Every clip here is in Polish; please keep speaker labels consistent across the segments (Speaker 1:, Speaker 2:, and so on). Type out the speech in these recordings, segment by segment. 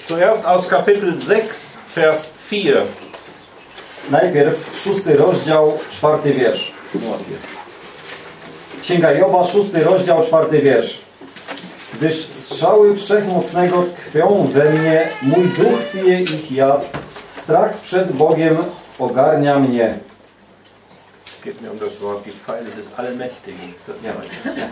Speaker 1: Zuerst aus Kapitel 6, Vers 4.
Speaker 2: Najpierw 6 rozdział, 4 wiersz. Księga Joba, 6 rozdział, 4 wiersz. Gdyż strzały Wszechmocnego tkwią we mnie, mój duch pije ich jad, strach przed Bogiem ogarnia mnie.
Speaker 1: Es geht mir um das Wort, die Pfeile des Allmächtigen. Das
Speaker 2: Ja.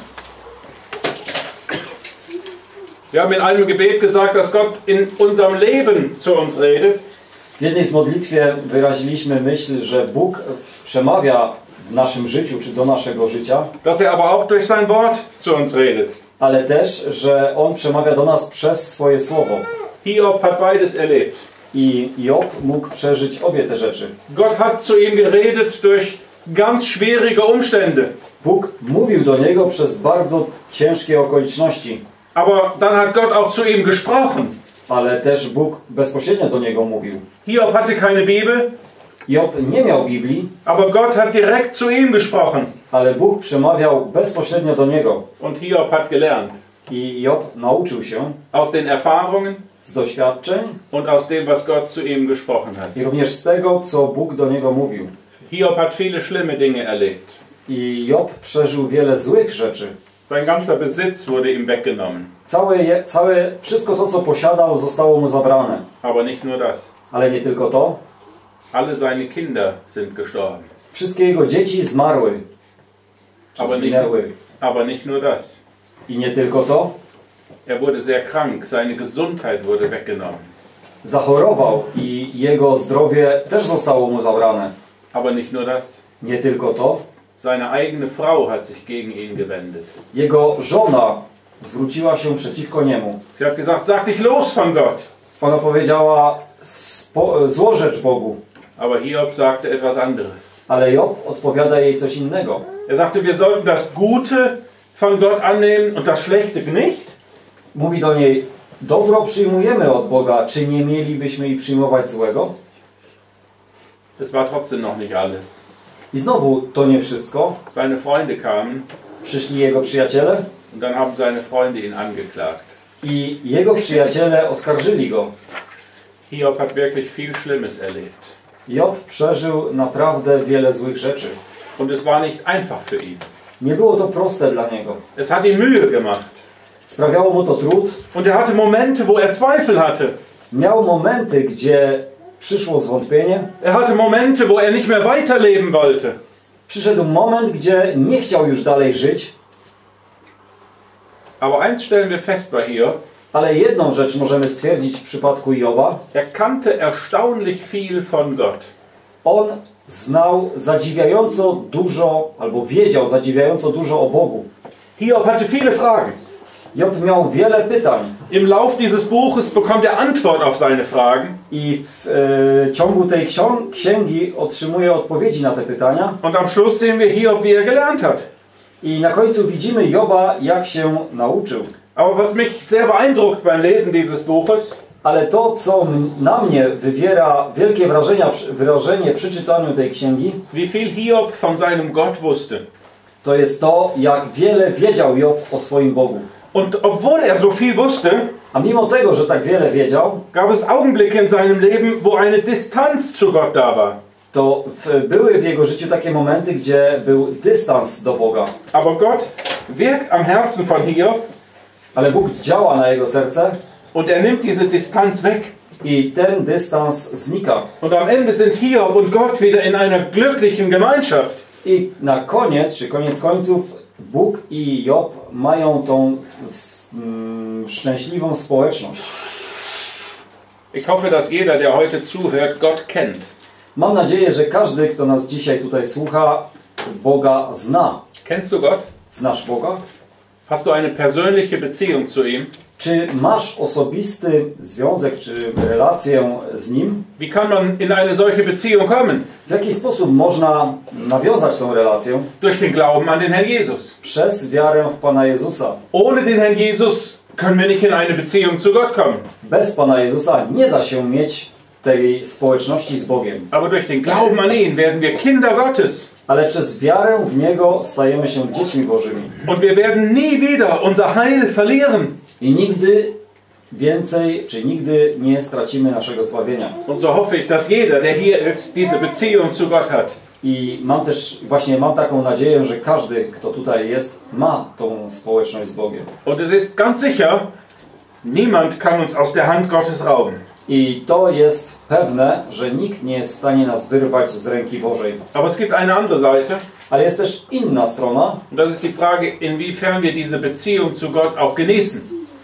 Speaker 1: Wir haben in einem Gebet gesagt, dass Gott in unserem Leben zu uns redet.
Speaker 2: W jednej z modlitwie wyraziliśmy myśl, że Bóg przemawia w naszym życiu, czy do naszego życia,
Speaker 1: Dass er aber auch durch sein Wort zu uns redet.
Speaker 2: ale też, że On przemawia do nas przez swoje słowo.
Speaker 1: Hiob hat beides erlebt.
Speaker 2: I Job mógł przeżyć obie te rzeczy.
Speaker 1: Gott hat zu ihm geredet durch ganz schwierige Umstände.
Speaker 2: Bóg mówił do niego przez bardzo ciężkie okoliczności,
Speaker 1: Aber dann hat Gott auch zu ihm gesprochen.
Speaker 2: ale też Bóg bezpośrednio do niego mówił.
Speaker 1: Hiob hatte keine Bibel,
Speaker 2: Job nie miał Biblii,
Speaker 1: aber Gott hat direkt zu ihm gesprochen.
Speaker 2: ale Bóg przemawiał bezpośrednio do niego.
Speaker 1: Und Hiob hat gelernt.
Speaker 2: I Job nauczył się
Speaker 1: Aus den Erfahrungen
Speaker 2: z doświadczeń
Speaker 1: und aus dem, was Gott zu ihm gesprochen hat.
Speaker 2: i również z tego, co Bóg do niego mówił.
Speaker 1: Hiob hat viele schlimme Dinge erlebt.
Speaker 2: I Job przeżył wiele złych rzeczy.
Speaker 1: Sein ganzer Besitz wurde ihm weggenommen.
Speaker 2: Wszystko to, co posiadał, zostało mu zabrane.
Speaker 1: Aber nicht nur das.
Speaker 2: Ale nie tylko to.
Speaker 1: Alle seine Kinder sind gestorben.
Speaker 2: Wszystkie jego dzieci zmarły. Czy zginęły.
Speaker 1: Aber nicht nur das.
Speaker 2: I nie tylko to.
Speaker 1: Er wurde sehr krank. Seine Gesundheit wurde weggenommen.
Speaker 2: Zachorował i jego zdrowie też zostało mu zabrane.
Speaker 1: Aber nicht nur das.
Speaker 2: Nie tylko to.
Speaker 1: Seine eigene Frau hat sich gegen ihn gewendet.
Speaker 2: Jego żona zwróciła się przeciwko niemu.
Speaker 1: Sie hat gesagt, sag dich los von Gott.
Speaker 2: Ona powiedziała złorzecz Bogu.
Speaker 1: Aber Hiob sagte etwas anderes.
Speaker 2: Ale Job odpowiada jej coś innego.
Speaker 1: Er sagte, wir sollten das Gute von Gott annehmen und das Schlechte nicht.
Speaker 2: Mówi do niej, dobro przyjmujemy od Boga, czy nie mielibyśmy i przyjmować złego?
Speaker 1: Das war trotzdem noch nicht alles.
Speaker 2: I znowu to nie wszystko.
Speaker 1: Seine Freunde kamen
Speaker 2: Przyszli jego przyjaciele
Speaker 1: und dann haben seine Freunde ihn angeklagt.
Speaker 2: i jego przyjaciele oskarżyli go.
Speaker 1: Hiob hat wirklich viel Schlimmes erlebt.
Speaker 2: Job przeżył naprawdę wiele złych rzeczy.
Speaker 1: Und es war nicht einfach für ihn.
Speaker 2: Nie było to proste dla niego.
Speaker 1: Es hat ihm Mühe gemacht.
Speaker 2: Sprawiało mu to trud.
Speaker 1: Und er hatte Momente, wo er Zweifel hatte.
Speaker 2: Miał momenty, gdzie przyszło zwątpienie.
Speaker 1: Er hatte Momente, wo er nicht mehr weiterleben wollte.
Speaker 2: Przyszedł moment, gdzie nie chciał już dalej żyć.
Speaker 1: Aber eins stellen wir fest bei Hiob.
Speaker 2: Ale jedną rzecz możemy stwierdzić w przypadku Joba.
Speaker 1: Er kannte erstaunlich viel von Gott.
Speaker 2: On znał zadziwiająco dużo, albo wiedział zadziwiająco dużo o Bogu.
Speaker 1: Hiob hatte viele Fragen.
Speaker 2: Job miał wiele pytań.
Speaker 1: Im Lauf dieses Buches bekommt er Antwort auf seine Fragen.
Speaker 2: I w ciągu tej księgi otrzymuje odpowiedzi na te pytania.
Speaker 1: Und am Schluss sehen wir Hiob, wie er gelernt hat.
Speaker 2: I na końcu widzimy Joba, jak się nauczył.
Speaker 1: Aber was mich sehr beeindruckt beim Lesen dieses Buches,
Speaker 2: Ale to, co na mnie wywiera wielkie wrażenie przy czytaniu tej księgi,
Speaker 1: wie viel Hiob von seinem Gott wusste.
Speaker 2: to jest to, jak wiele wiedział Job o swoim Bogu.
Speaker 1: Und obwohl er so viel wusste,
Speaker 2: A mimo tego, że tak wiele wiedział,
Speaker 1: gab es Augenblicke in seinem Leben, wo eine Distanz zu Gott da war.
Speaker 2: to były w jego życiu takie momenty, gdzie był dystans do Boga.
Speaker 1: Aber Gott wirkt am Herzen von Hiob
Speaker 2: Ale Bóg działa na jego serce
Speaker 1: und er nimmt diese Distanz weg.
Speaker 2: i ten dystans znika.
Speaker 1: Und am Ende sind Hiob und Gott wieder in einer glücklichen Gemeinschaft.
Speaker 2: I na koniec, czy koniec końców, Bóg i Job mają tą szczęśliwą społeczność.
Speaker 1: Ich hoffe, dass jeder, der heute zuhört, Gott kennt.
Speaker 2: Mam nadzieję, że każdy, kto nas dzisiaj tutaj słucha, Boga zna.
Speaker 1: Kennst du Gott?
Speaker 2: Znasz Boga?
Speaker 1: Hast du eine persönliche Beziehung zu ihm?
Speaker 2: Czy masz osobisty związek, czy relację z Nim?
Speaker 1: Wie kann man in eine solche Beziehung kommen?
Speaker 2: W jaki sposób można nawiązać tą relację?
Speaker 1: Durch den Glauben an den Herrn Jesus.
Speaker 2: Przez wiarę w Pana Jezusa.
Speaker 1: Ohne den Herrn Jesus können wir nicht in eine Beziehung zu Gott kommen.
Speaker 2: Bez Pana Jezusa nie da się mieć tej społeczności z Bogiem.
Speaker 1: Aber durch den Glauben an ihn werden wir Kinder Gottes.
Speaker 2: Ale przez wiarę w Niego stajemy się dziećmi Bożymi.
Speaker 1: Und wir werden nie wieder unser Heil verlieren.
Speaker 2: I nigdy więcej, czy nigdy nie stracimy naszego zbawienia.
Speaker 1: Und so hoffe ich, dass jeder, der hier ist, diese Beziehung zu Gott hat.
Speaker 2: I mam taką nadzieję, że każdy, kto tutaj jest, ma tą społeczność z Bogiem.
Speaker 1: Und es ist ganz sicher, niemand kann uns aus der Hand Gottes rauben.
Speaker 2: I to jest pewne, że nikt nie jest w stanie nas wyrwać z ręki Bożej.
Speaker 1: Aber es gibt eine andere Seite.
Speaker 2: Ale jest też inna strona.
Speaker 1: Und das ist die Frage, inwiefern wir diese Beziehung zu Gott auch genießen.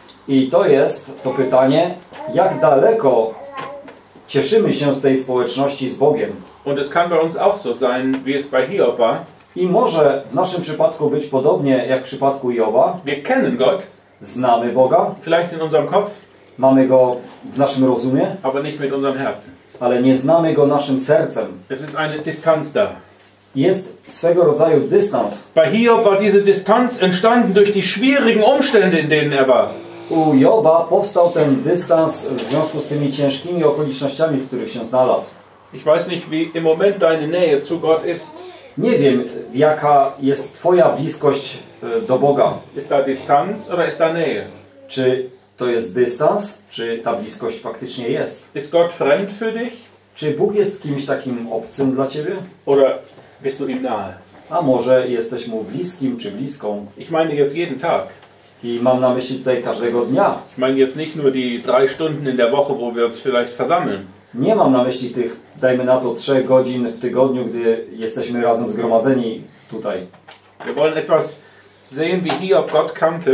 Speaker 2: I to jest to pytanie, jak daleko cieszymy się z tej społeczności z Bogiem.
Speaker 1: Und es kann bei uns auch so sein, wie es bei Hiob war.
Speaker 2: I może w naszym przypadku być podobnie jak w przypadku Joba.
Speaker 1: Wir kennen Gott,
Speaker 2: Znamy Boga,
Speaker 1: vielleicht in unserem Kopf,
Speaker 2: mamy Go w naszym rozumie,
Speaker 1: aber nicht mit unserem Herzen.
Speaker 2: ale nie znamy Go naszym sercem.
Speaker 1: Es ist eine Distanz da.
Speaker 2: Jest swego rodzaju dystans.
Speaker 1: Bei Hiob war diese Distanz entstanden durch die schwierigen Umstände, in denen er war.
Speaker 2: U Joba powstał ten dystans w związku z tymi ciężkimi okolicznościami, w których się znalazł.
Speaker 1: Ich weiß nicht, wie im Moment deine Nähe zu Gott ist.
Speaker 2: Nie wiem, jaka jest Twoja bliskość do Boga.
Speaker 1: Ist da Distanz oder ist da Nähe?
Speaker 2: Czy to jest dystans, czy ta bliskość faktycznie jest?
Speaker 1: Ist Gott fremd für dich?
Speaker 2: Czy Bóg jest kimś takim obcym dla Ciebie?
Speaker 1: Oder bist du ihm nahe?
Speaker 2: A może jesteś Mu bliskim czy bliską?
Speaker 1: Ich meine jetzt jeden Tag.
Speaker 2: I mam na myśli tutaj każdego dnia.
Speaker 1: Ich meine jetzt nicht nur die 3 Stunden in der Woche, wo wir uns vielleicht versammeln.
Speaker 2: Nie mam na myśli tych, dajmy na to, 3 godzin w tygodniu, gdy jesteśmy razem zgromadzeni tutaj.
Speaker 1: Wir wollen etwas sehen, wie Hiob Gott kannte.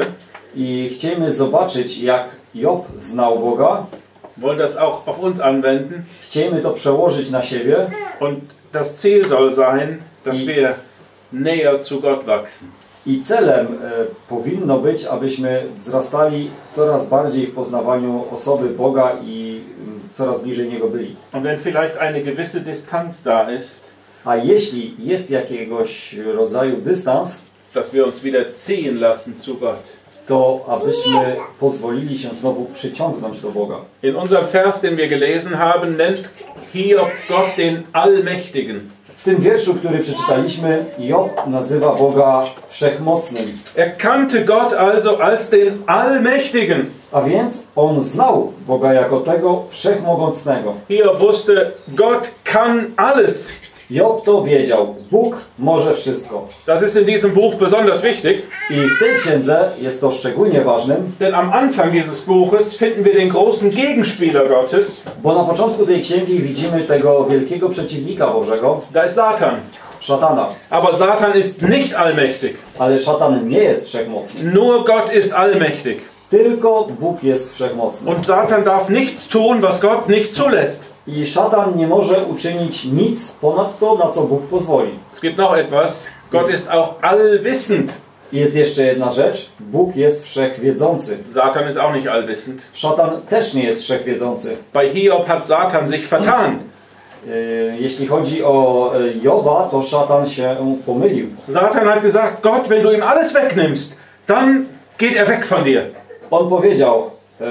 Speaker 2: I chcielibyśmy zobaczyć, jak Job znał Boga.
Speaker 1: Wollen das auch auf uns anwenden.
Speaker 2: Chcielibyśmy to przełożyć na siebie.
Speaker 1: Und das Ziel soll sein, dass wir näher zu Gott wachsen.
Speaker 2: I celem powinno być, abyśmy wzrastali coraz bardziej w poznawaniu osoby Boga i coraz bliżej Niego byli.
Speaker 1: Und wenn vielleicht eine gewisse Distanz da ist,
Speaker 2: A jeśli jest jakiegoś rodzaju dystans,
Speaker 1: dass wir uns wieder ziehen lassen zu Gott.
Speaker 2: to abyśmy pozwolili się znowu przyciągnąć do Boga.
Speaker 1: In unserem Vers, den wir gelesen haben, nennt Hiob Gott den Allmächtigen.
Speaker 2: W tym wierszu, który przeczytaliśmy, Job nazywa Boga Wszechmocnym.
Speaker 1: Er kannte Gott also als den Allmächtigen.
Speaker 2: A więc on znał Boga jako tego Wszechmogącego.
Speaker 1: Hiob wusste, Gott kann alles.
Speaker 2: Job to wiedział. Bóg może wszystko.
Speaker 1: Das ist in diesem Buch besonders wichtig.
Speaker 2: I w tej księdze jest to szczególnie ważnym,
Speaker 1: Denn am Anfang dieses Buches finden wir den großen Gegenspieler Gottes.
Speaker 2: bo na początku tej księgi widzimy tego wielkiego przeciwnika Bożego,
Speaker 1: Da ist Satan.
Speaker 2: szatana.
Speaker 1: Aber Satan ist nicht allmächtig.
Speaker 2: Ale szatan nie jest wszechmocny.
Speaker 1: Nur Gott ist allmächtig.
Speaker 2: Tylko Bóg jest wszechmocny.
Speaker 1: Und Satan darf nichts tun, was Gott nicht zulässt.
Speaker 2: I szatan nie może uczynić nic ponad to, na co Bóg pozwoli.
Speaker 1: Es gibt noch etwas. Gott ist auch allwissend.
Speaker 2: I jest jeszcze jedna rzecz. Bóg jest wszechwiedzący.
Speaker 1: Satan ist auch nicht allwissend.
Speaker 2: Szatan też nie jest wszechwiedzący.
Speaker 1: Bei Hiob hat Satan sich vertan.
Speaker 2: Jeśli chodzi o Joba, to szatan się pomylił.
Speaker 1: Satan hat gesagt, Gott, wenn du ihm alles wegnimmst, dann geht er weg von dir.
Speaker 2: On powiedział,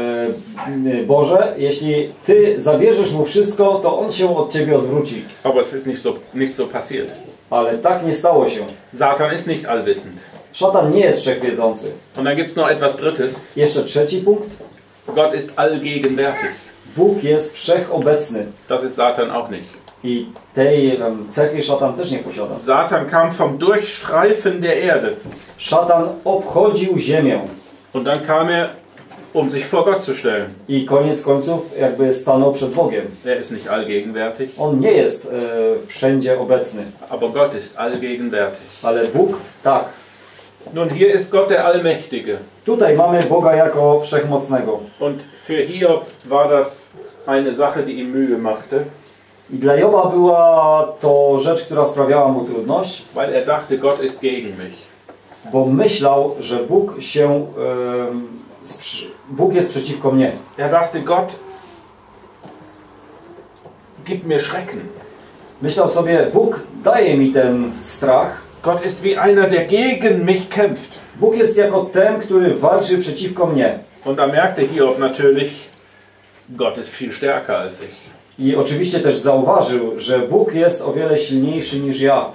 Speaker 2: Boże, jeśli Ty zabierzesz mu wszystko, to on się od Ciebie odwróci.
Speaker 1: Aber es ist nicht so passiert.
Speaker 2: Ale tak nie stało się.
Speaker 1: Satan ist nicht allwissend.
Speaker 2: Szatan nie jest wszechwiedzący.
Speaker 1: Und dann gibt es noch etwas Drittes.
Speaker 2: Jeszcze trzeci punkt.
Speaker 1: Gott ist allgegenwärtig.
Speaker 2: Bóg jest wszechobecny.
Speaker 1: Das ist Satan auch nicht.
Speaker 2: I tej cechy szatan też nie posiada.
Speaker 1: Satan kam vom Durchstreifen der Erde.
Speaker 2: Szatan obchodził ziemię.
Speaker 1: Und dann kam er, um sich vor Gott zu stellen.
Speaker 2: I koniec końców jakby stanął przed Bogiem.
Speaker 1: Er ist nicht allgegenwärtig.
Speaker 2: On nie jest wszędzie obecny.
Speaker 1: Aber Gott ist allgegenwärtig.
Speaker 2: Ale Bóg tak.
Speaker 1: Nun, hier ist Gott der Allmächtige.
Speaker 2: Tutaj mamy Boga jako wszechmocnego.
Speaker 1: Und für Hiob war das eine Sache, die ihm Mühe machte.
Speaker 2: I dla Joba była to rzecz, która sprawiała mu trudność,
Speaker 1: Weil er dachte, Gott ist gegen mich.
Speaker 2: bo myślał, że Bóg jest przeciwko mnie.
Speaker 1: Er dachte, Gott gibt mir Schrecken.
Speaker 2: Myślał sobie, Bóg daje mi ten strach.
Speaker 1: Gott ist wie einer, der gegen mich kämpft.
Speaker 2: Bóg jest jako ten, który walczy przeciwko mnie.
Speaker 1: Und da merkte Hiob natürlich, Gott ist viel stärker als ich.
Speaker 2: I oczywiście też zauważył, że Bóg jest o wiele silniejszy niż ja.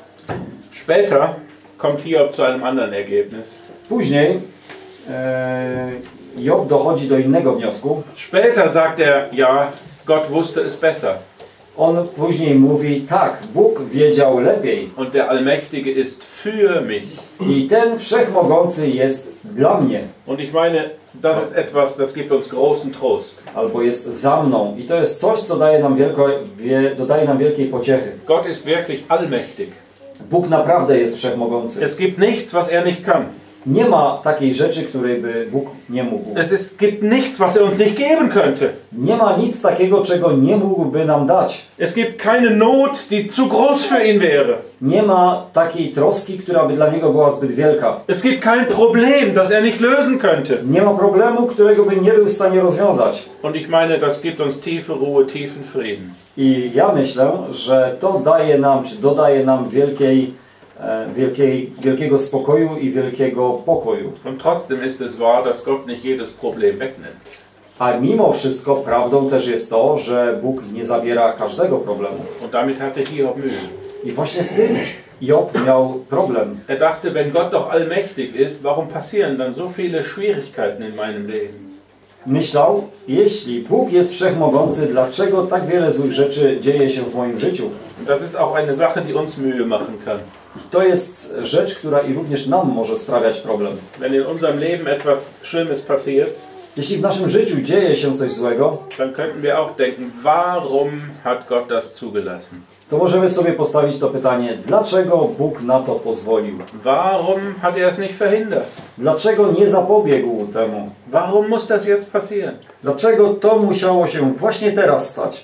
Speaker 1: Später kommt Hiob zu einem anderen Ergebnis.
Speaker 2: Później Job dochodzi do innego wniosku.
Speaker 1: Später sagt er, ja, Gott wusste es besser.
Speaker 2: On później mówi, tak, Bóg wiedział lepiej
Speaker 1: Und der Allmächtige ist für mich.
Speaker 2: i ten Wszechmogący jest dla mnie,
Speaker 1: Und ich meine, das ist etwas, das gibt uns großen Trost.
Speaker 2: albo jest za mną. I to jest coś, co dodaje nam wielkiej pociechy.
Speaker 1: Gott ist wirklich allmächtig.
Speaker 2: Bóg naprawdę jest Wszechmogący.
Speaker 1: Es gibt nichts, was er nicht kann.
Speaker 2: Nie ma takiej rzeczy, której by Bóg nie mógł.
Speaker 1: Gibt nichts, was er uns nicht geben könnte.
Speaker 2: Nie ma nic takiego, czego nie mógłby nam dać.
Speaker 1: Es gibt keine Not, die zu groß für ihn wäre.
Speaker 2: Nie ma takiej troski, która by dla Niego była zbyt wielka.
Speaker 1: Es gibt kein Problem, das er nicht lösen könnte.
Speaker 2: Nie ma problemu, którego by nie był w stanie rozwiązać.
Speaker 1: Und ich meine, das gibt uns tiefe Ruhe, tiefen Frieden.
Speaker 2: I ja myślę, że to daje nam, czy dodaje nam wielkiego spokoju i wielkiego pokoju.
Speaker 1: Und trotzdem ist es wahr, dass Gott nicht jedes Problem wegnimmt.
Speaker 2: A mimo wszystko prawdą też jest to, że Bóg nie zabiera każdego problemu.
Speaker 1: Und damit hatte Hiob Mühe.
Speaker 2: I właśnie z tym Job miał problem.
Speaker 1: Er dachte, wenn Gott doch allmächtig ist, warum passieren dann so viele Schwierigkeiten in meinem Leben?
Speaker 2: Myślał, jeśli Bóg jest wszechmogący, dlaczego tak wiele złych rzeczy dzieje się w moim życiu?
Speaker 1: Und das ist auch eine Sache, die uns Mühe machen kann.
Speaker 2: To jest rzecz, która i również nam może sprawiać problem.
Speaker 1: Wenn in unserem Leben etwas Schlimmes passiert,
Speaker 2: Jeśli w naszym życiu dzieje się coś złego,
Speaker 1: dann könnten wir auch denken, warum hat Gott das zugelassen?
Speaker 2: to możemy sobie postawić to pytanie, dlaczego Bóg na to pozwolił?
Speaker 1: Warum hat er es nicht verhindert?
Speaker 2: Dlaczego nie zapobiegł temu?
Speaker 1: Warum muss das jetzt passieren?
Speaker 2: Dlaczego to musiało się właśnie teraz stać?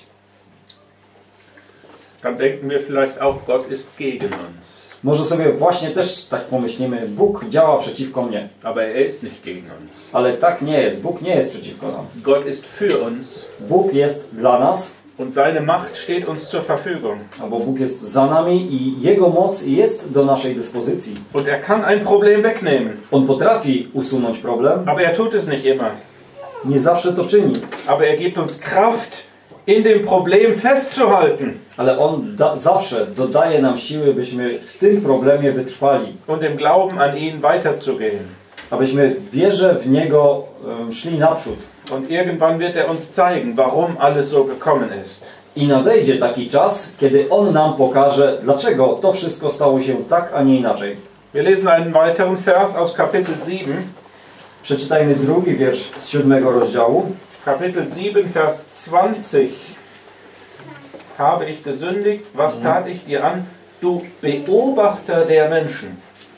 Speaker 1: Dann denken wir vielleicht auch, Gott ist gegen uns.
Speaker 2: Może sobie właśnie też tak pomyślimy, Bóg działa przeciwko mnie.
Speaker 1: Aber er ist nicht gegen uns.
Speaker 2: Ale tak nie jest, Bóg nie jest przeciwko nam.
Speaker 1: Gott ist für uns
Speaker 2: Bóg jest dla nas,
Speaker 1: und seine Macht steht uns zur Verfügung.
Speaker 2: albo Bóg jest za nami i Jego moc jest do naszej dyspozycji.
Speaker 1: Und er kann ein Problem wegnehmen.
Speaker 2: On potrafi usunąć problem,
Speaker 1: Aber er tut es nicht immer.
Speaker 2: nie zawsze to czyni,
Speaker 1: Aber er gibt uns Kraft, in dem Problem festzuhalten.
Speaker 2: ale On zawsze dodaje nam siły, byśmy w tym problemie wytrwali,
Speaker 1: Und im Glauben an ihn weiterzugehen.
Speaker 2: abyśmy w wierze w Niego szli naprzód.
Speaker 1: Und irgendwann wird er uns zeigen, warum alles so gekommen ist.
Speaker 2: I nadejdzie taki czas, kiedy On nam pokaże, dlaczego to wszystko stało się tak, a nie inaczej.
Speaker 1: Wir lesen einen weiteren Vers aus Kapitel 7.
Speaker 2: Przeczytajmy drugi wiersz z 7 rozdziału.
Speaker 1: Kapitel 7, Vers 20. Habe ich gesündigt? Was tat ich dir an? Du Beobachter der Menschen.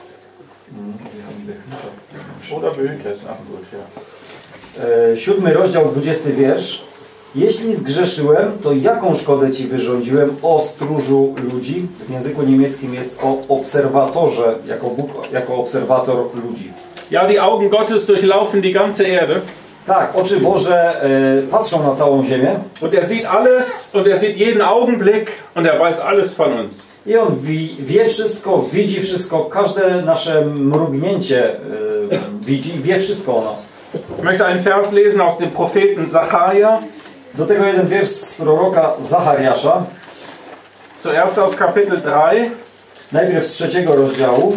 Speaker 1: Oder Behüter ist auch gut, ja.
Speaker 2: 7 rozdział, 20 wiersz. Jeśli zgrzeszyłem, to jaką szkodę Ci wyrządziłem, o stróżu ludzi? W języku niemieckim jest o obserwatorze, jako Bóg, jako obserwator ludzi.
Speaker 1: Ja, die Augen Gottes durchlaufen die ganze Erde.
Speaker 2: Tak, oczy Boże patrzą na całą ziemię.
Speaker 1: Und er sieht alles und er sieht jeden Augenblick und er weiß alles von uns.
Speaker 2: I On wie wszystko, widzi wszystko, każde nasze mrugnięcie widzi, wie wszystko o nas.
Speaker 1: Ich möchte einen Vers lesen aus dem Propheten Sacharja.
Speaker 2: Do tego jeden wiersz z proroka Zachariasza.
Speaker 1: Zuerst aus Kapitel 3.
Speaker 2: Najpierw z 3 rozdziału.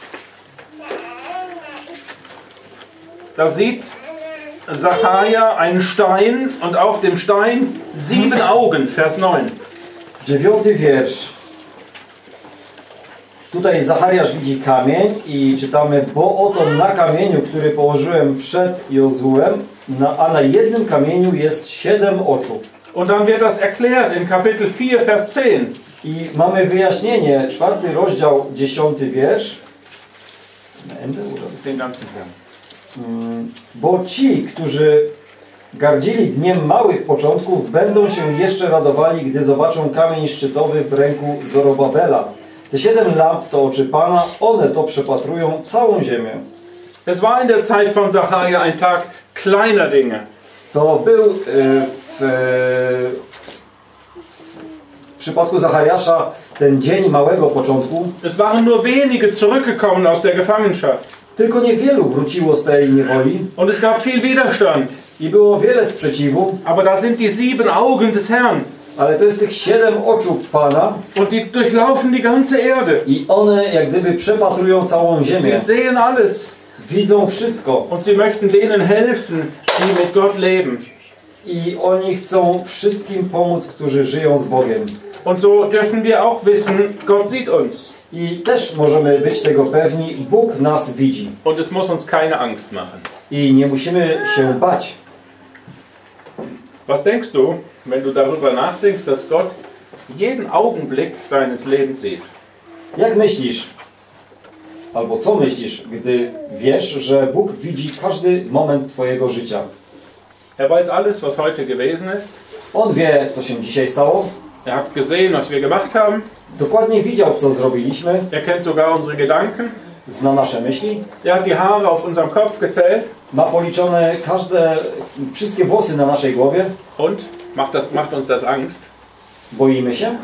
Speaker 1: Da sieht Sacharja einen Stein und auf dem Stein 7 Augen, Vers 9.
Speaker 2: 9 wiersz. Tutaj Zachariasz widzi kamień i czytamy, bo oto na kamieniu, który położyłem przed Jozułem, a na jednym kamieniu jest 7 oczu.
Speaker 1: Und dann wird das erklärt in Kapitel 4, Vers 10.
Speaker 2: I mamy wyjaśnienie, 4 rozdział, 10 wiersz.
Speaker 1: Das ist den ganzen Vers.
Speaker 2: Bo ci, którzy gardzili dniem małych początków, będą się jeszcze radowali, gdy zobaczą kamień szczytowy w ręku Zorobabela. Te 7 lamp to oczy Pana, one to przepatrują całą ziemię.
Speaker 1: Es war in der Zeit von Sacharja ein Tag kleiner Dinge.
Speaker 2: To był w przypadku Zachariasza ten dzień małego początku.
Speaker 1: Es waren nur wenige zurückgekommen aus der Gefangenschaft.
Speaker 2: Tylko niewielu wróciło z tej niewoli
Speaker 1: Und es gab viel Widerstand.
Speaker 2: i było wiele sprzeciwu,
Speaker 1: Aber da sind die 7 Augen des Herrn.
Speaker 2: ale to jest tych 7 oczu Pana
Speaker 1: Und die durchlaufen die ganze Erde.
Speaker 2: i one jak gdyby przepatrują całą ziemię.
Speaker 1: Sie sehen alles.
Speaker 2: widzą wszystko
Speaker 1: und sie möchten denen helfen, die mit Gott leben.
Speaker 2: i oni chcą wszystkim pomóc, którzy żyją z Bogiem.
Speaker 1: Und so dürfen wir auch wissen, Gott sieht uns.
Speaker 2: I też możemy być tego pewni, Bóg nas widzi.
Speaker 1: Und es muss uns keine Angst machen.
Speaker 2: I nie musimy się bać.
Speaker 1: Was denkst du, wenn du darüber nachdenkst, dass Gott jeden Augenblick deines Lebens sieht?
Speaker 2: Jak myślisz, albo co myślisz, gdy wiesz, że Bóg widzi każdy moment twojego życia?
Speaker 1: Er weiß alles, was heute gewesen ist.
Speaker 2: On wie, co się dzisiaj stało.
Speaker 1: Er hat gesehen, was wir gemacht haben.
Speaker 2: Dokładnie widział, co zrobiliśmy.
Speaker 1: Er kennt sogar unsere Gedanken.
Speaker 2: Zna nasze myśli.
Speaker 1: Er hat die Haare auf unserem Kopf gezählt.
Speaker 2: Ma policzone wszystkie włosy na naszej głowie.
Speaker 1: Und macht uns das Angst?
Speaker 2: Boimy się?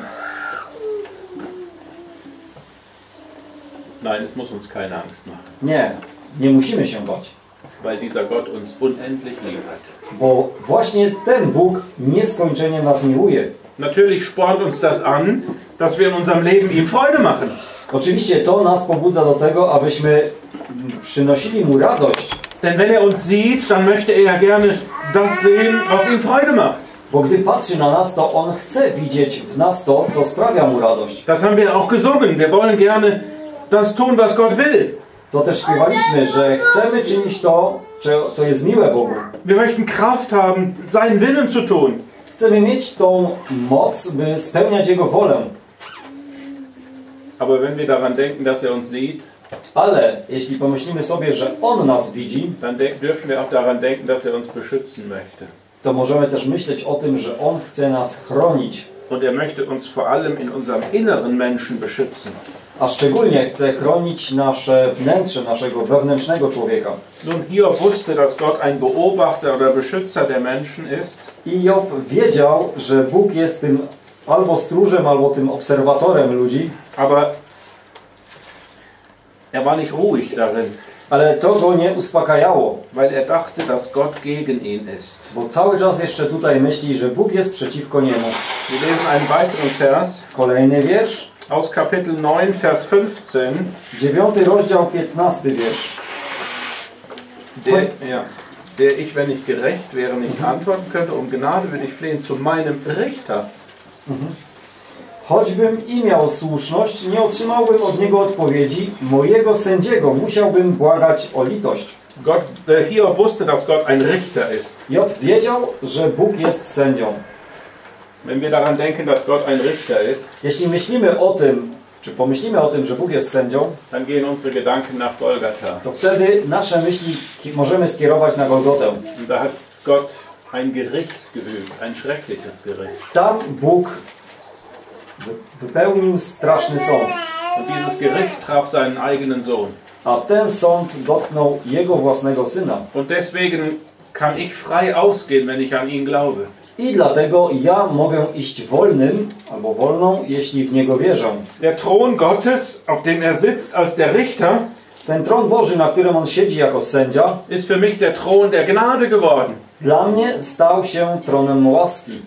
Speaker 1: Nein, es muss uns keine Angst machen.
Speaker 2: Nie, nie musimy się bać.
Speaker 1: Weil dieser Gott uns unendlich lieb hat.
Speaker 2: Bo właśnie ten Bóg nieskończenie nas miłuje.
Speaker 1: Natürlich spornt uns das an, dass wir in unserem Leben ihm Freude machen.
Speaker 2: Oczywiście to nas pobudza do tego, abyśmy przynosili Mu radość.
Speaker 1: Denn wenn er uns sieht, dann möchte er gerne das sehen, was ihm Freude macht.
Speaker 2: Bo gdy patrzy na nas, to On chce widzieć w nas to, co sprawia Mu radość.
Speaker 1: Das haben wir auch gesungen. Wir wollen gerne das tun, was Gott will.
Speaker 2: To też śpiewaliśmy, że chcemy czynić to, co jest miłe Bogu.
Speaker 1: Wir möchten Kraft haben, seinen Willen zu tun.
Speaker 2: Chcemy mieć tą moc, by spełniać Jego wolę.
Speaker 1: Aber wenn wir daran denken, dass er uns sieht,
Speaker 2: Ale jeśli pomyślimy sobie, że On nas widzi,
Speaker 1: dann dürfen wir auch daran denken, dass er uns beschützen möchte.
Speaker 2: to możemy też myśleć o tym, że On chce nas chronić.
Speaker 1: Und er möchte uns vor allem in unserem inneren Menschen beschützen.
Speaker 2: A szczególnie chce chronić nasze wnętrze, naszego wewnętrznego człowieka.
Speaker 1: Nun, Hiob wusste, dass Gott ein Beobachter oder Beschützer der Menschen ist.
Speaker 2: I Job wiedział, że Bóg jest tym albo stróżem, albo tym obserwatorem ludzi,
Speaker 1: Aber er war nicht ruhig darin,
Speaker 2: ale to go nie uspokajało,
Speaker 1: weil er dachte, dass Gott gegen ihn ist.
Speaker 2: bo cały czas jeszcze tutaj myśli, że Bóg jest przeciwko niemu.
Speaker 1: Wir lesen einen weiteren Vers
Speaker 2: Kolejny wiersz,
Speaker 1: aus Kapitel 9, Vers 15.
Speaker 2: 9 rozdział, 15 wiersz.
Speaker 1: Der ich, wenn ich gerecht wäre, nicht antworten könnte, um Gnade würde ich flehen zu meinem Richter.
Speaker 2: Choćbym i miał słuszność, nie otrzymałbym od niego odpowiedzi. Mojego sędziego musiałbym błagać o litość.
Speaker 1: Hiob wusste, dass Gott ein Richter ist.
Speaker 2: Job wiedział, że Bóg jest sędzią.
Speaker 1: Wenn wir daran denken, dass Gott ein Richter ist,
Speaker 2: Jeśli myślimy o tym, czy pomyślimy o tym, że Bóg jest sędzią,
Speaker 1: dann gehen unsere Gedanken nach Golgatha.
Speaker 2: to wtedy nasze myśli możemy skierować na Golgotę.
Speaker 1: Und da hat Gott ein Gericht geübt, ein schreckliches Gericht.
Speaker 2: Tam Bóg wypełnił straszny sąd,
Speaker 1: Und dieses Gericht traf seinen eigenen Sohn.
Speaker 2: a ten sąd dotknął jego własnego syna.
Speaker 1: Und deswegen kann ich frei ausgehen, wenn ich an ihn glaube.
Speaker 2: I dlatego ja mogę iść wolnym albo wolną, jeśli w niego wierzę.
Speaker 1: Der Thron Gottes, auf dem er sitzt als der Richter,
Speaker 2: Ten tron Boży, na którym on siedzi jako sędzia,
Speaker 1: ist für mich der Thron der Gnade geworden.
Speaker 2: dla mnie stał się tronem łaski.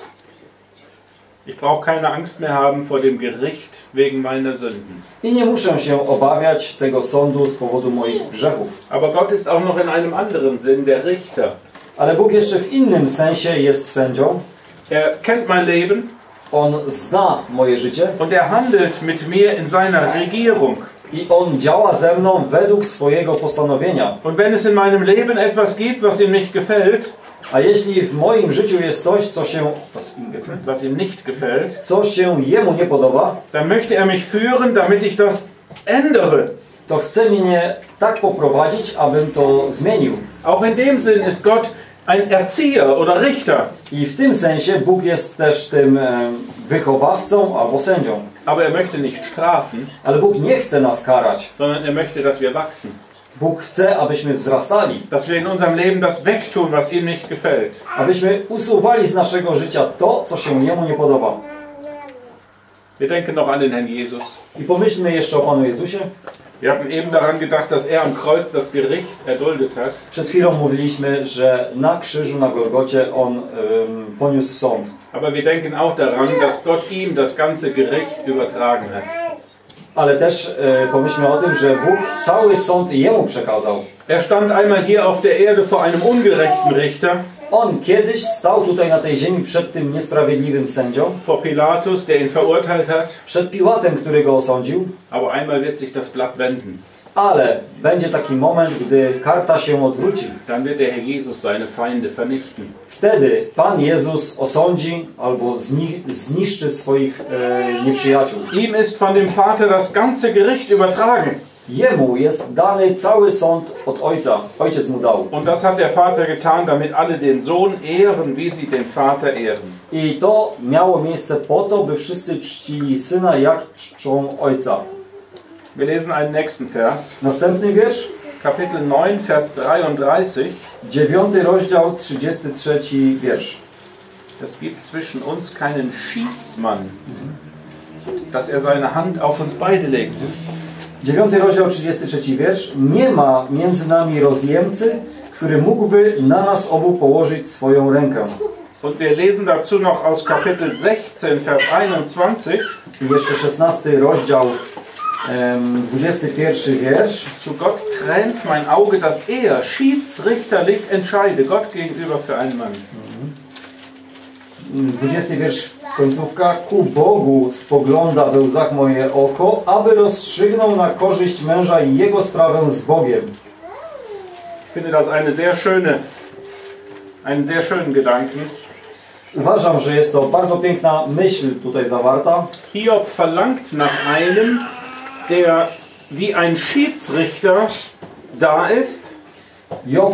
Speaker 1: Ich brauche keine Angst mehr haben vor dem Gericht wegen meiner Sünden.
Speaker 2: I nie muszę się obawiać tego sądu z powodu moich grzechów.
Speaker 1: Aber Gott ist auch noch in einem anderen Sinn der Richter.
Speaker 2: Ale Bóg jeszcze w innym sensie jest sędzią.
Speaker 1: Er kennt mein Leben
Speaker 2: On zna moje życie
Speaker 1: und er handelt mit mir in seiner Regierung.
Speaker 2: i On działa ze mną według swojego postanowienia.
Speaker 1: Und wenn es in meinem Leben etwas gibt, was ihm nicht gefällt,
Speaker 2: A jeśli w moim życiu jest coś,
Speaker 1: was ihm nicht gefällt,
Speaker 2: co się Jemu nie podoba,
Speaker 1: dann möchte er mich führen, damit ich das ändere.
Speaker 2: to chce mnie tak poprowadzić, abym to zmienił.
Speaker 1: Auch in dem Sinn ist Gott ein Erzieher oder Richter.
Speaker 2: I w tym sensie Bóg jest też tym wychowawcą albo sędzią.
Speaker 1: Aber er möchte nicht strafen,
Speaker 2: Ale Bóg nie chce nas karać.
Speaker 1: sondern er möchte, dass wir wachsen.
Speaker 2: Bóg chce, abyśmy wzrastali.
Speaker 1: Dass wir in unserem Leben das wegtun, was ihm nicht gefällt.
Speaker 2: Abyśmy usuwali z naszego życia to, co się Jemu nie podoba.
Speaker 1: Wir denken noch an den Herrn Jesus.
Speaker 2: I pomyślmy jeszcze o Panu Jezusie.
Speaker 1: Wir hatten eben daran gedacht, dass er am Kreuz das Gericht erduldet hat.
Speaker 2: Przed chwilą mówiliśmy, że na krzyżu, na Golgocie On poniósł sąd.
Speaker 1: Aber wir denken auch daran, dass Gott ihm das ganze Gericht übertragen hat.
Speaker 2: Ale też pomyślmy o tym, że Bóg cały sąd Jemu przekazał.
Speaker 1: Er stand einmal hier auf der Erde vor einem ungerechten Richter,
Speaker 2: On kiedyś stał tutaj na tej ziemi przed tym niesprawiedliwym sędzią,
Speaker 1: vor Pilatus, der ihn verurteilt hat,
Speaker 2: przed Piłatem, który go osądził,
Speaker 1: aber einmal wird sich das Blatt wenden.
Speaker 2: ale będzie taki moment, gdy karta się odwróci.
Speaker 1: Dann wird der Herr Jesus seine Feinde vernichten.
Speaker 2: Wtedy Pan Jezus osądzi albo zniszczy swoich nieprzyjaciół.
Speaker 1: Ihm ist von dem Vater das ganze Gericht übertragen.
Speaker 2: Jemu jest dany cały sąd od Ojca. Ojciec mu dał.
Speaker 1: Und das hat der Vater getan, damit alle den Sohn ehren, wie sie den Vater ehren.
Speaker 2: I to miało miejsce po to, by wszyscy czcili Syna, jak czczą Ojca.
Speaker 1: Wir lesen einen nächsten Vers.
Speaker 2: Następny wiersz,
Speaker 1: Kapitel 9, Vers 33.
Speaker 2: 9 rozdział, 33 wiersz.
Speaker 1: Es gibt zwischen uns keinen Schiedsmann, dass er seine Hand auf uns beide legt.
Speaker 2: 9 rozdział, 33 wiersz. Nie ma między nami rozjemcy, który mógłby na nas obu położyć swoją rękę.
Speaker 1: Und wir lesen dazu noch aus Kapitel 16, Vers 21.
Speaker 2: I jeszcze 16 rozdział, 21 wiersz.
Speaker 1: Zu Gott trennt mein Auge, dass er schiedsrichterlich entscheide, Gott gegenüber für einen Mann.
Speaker 2: 20 wiersz, końcówka. Ku Bogu spogląda we łzach moje oko, aby rozstrzygnął na korzyść męża i jego sprawę z Bogiem.
Speaker 1: Ich finde das einen sehr schönen Gedanken.
Speaker 2: Uważam, że jest to bardzo piękna myśl tutaj zawarta.
Speaker 1: Hiob verlangt nach einem, der wie ein Schiedsrichter da ist.
Speaker 2: Job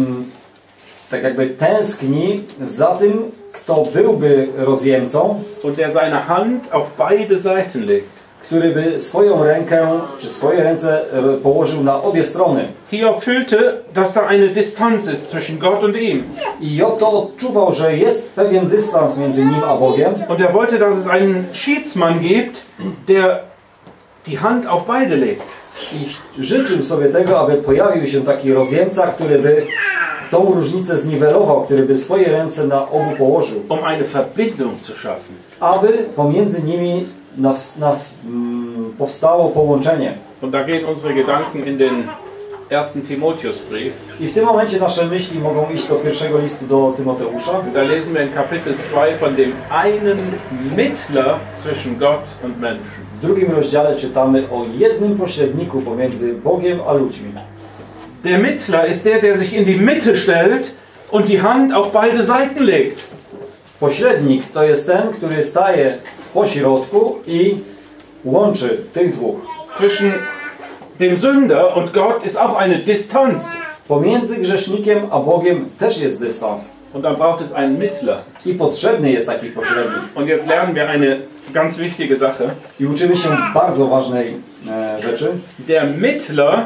Speaker 2: tak jakby tęskni za tym, kto byłby rozjemcą,
Speaker 1: Und der seine Hand auf beide Seiten legt.
Speaker 2: który by swoją rękę, czy swoje ręce położył na obie strony.
Speaker 1: Hiob fühlte, dass da eine Distanz ist zwischen Gott und ihm.
Speaker 2: I Job to odczuwał, że jest pewien dystans między nim a Bogiem.
Speaker 1: Und er wollte, dass es einen Schiedsmann gibt, der die Hand auf beide legt.
Speaker 2: I życzył sobie tego, aby pojawił się taki rozjemca, który by tą różnicę zniwelował, który by swoje ręce na obu położył.
Speaker 1: Um eine Verbindung zu schaffen.
Speaker 2: Aby pomiędzy nimi powstało połączenie.
Speaker 1: Und da gehen unsere Gedanken in den 1. Timotheusbrief.
Speaker 2: I w tym momencie nasze myśli mogą iść do pierwszego listu do Tymoteusza.
Speaker 1: Da lesen wir in Kapitel 2 von dem einen Mittler zwischen Gott und Menschen.
Speaker 2: W drugim rozdziale czytamy o jednym pośredniku pomiędzy Bogiem a ludźmi.
Speaker 1: Der Mittler ist der sich in die Mitte stellt und die Hand auf beide Seiten legt.
Speaker 2: Pośrednik to jest ten, który staje po środku i łączy tych dwóch.
Speaker 1: Zwischen dem Sünder und Gott ist auch eine Distanz.
Speaker 2: Pomiędzy grzesznikiem a Bogiem też jest dystans.
Speaker 1: Und dann braucht es einen Mittler.
Speaker 2: I potrzebny jest taki pośrednik.
Speaker 1: Und jetzt lernen wir eine ganz wichtige Sache.
Speaker 2: I uczymy się bardzo ważnej rzeczy.
Speaker 1: Der Mittler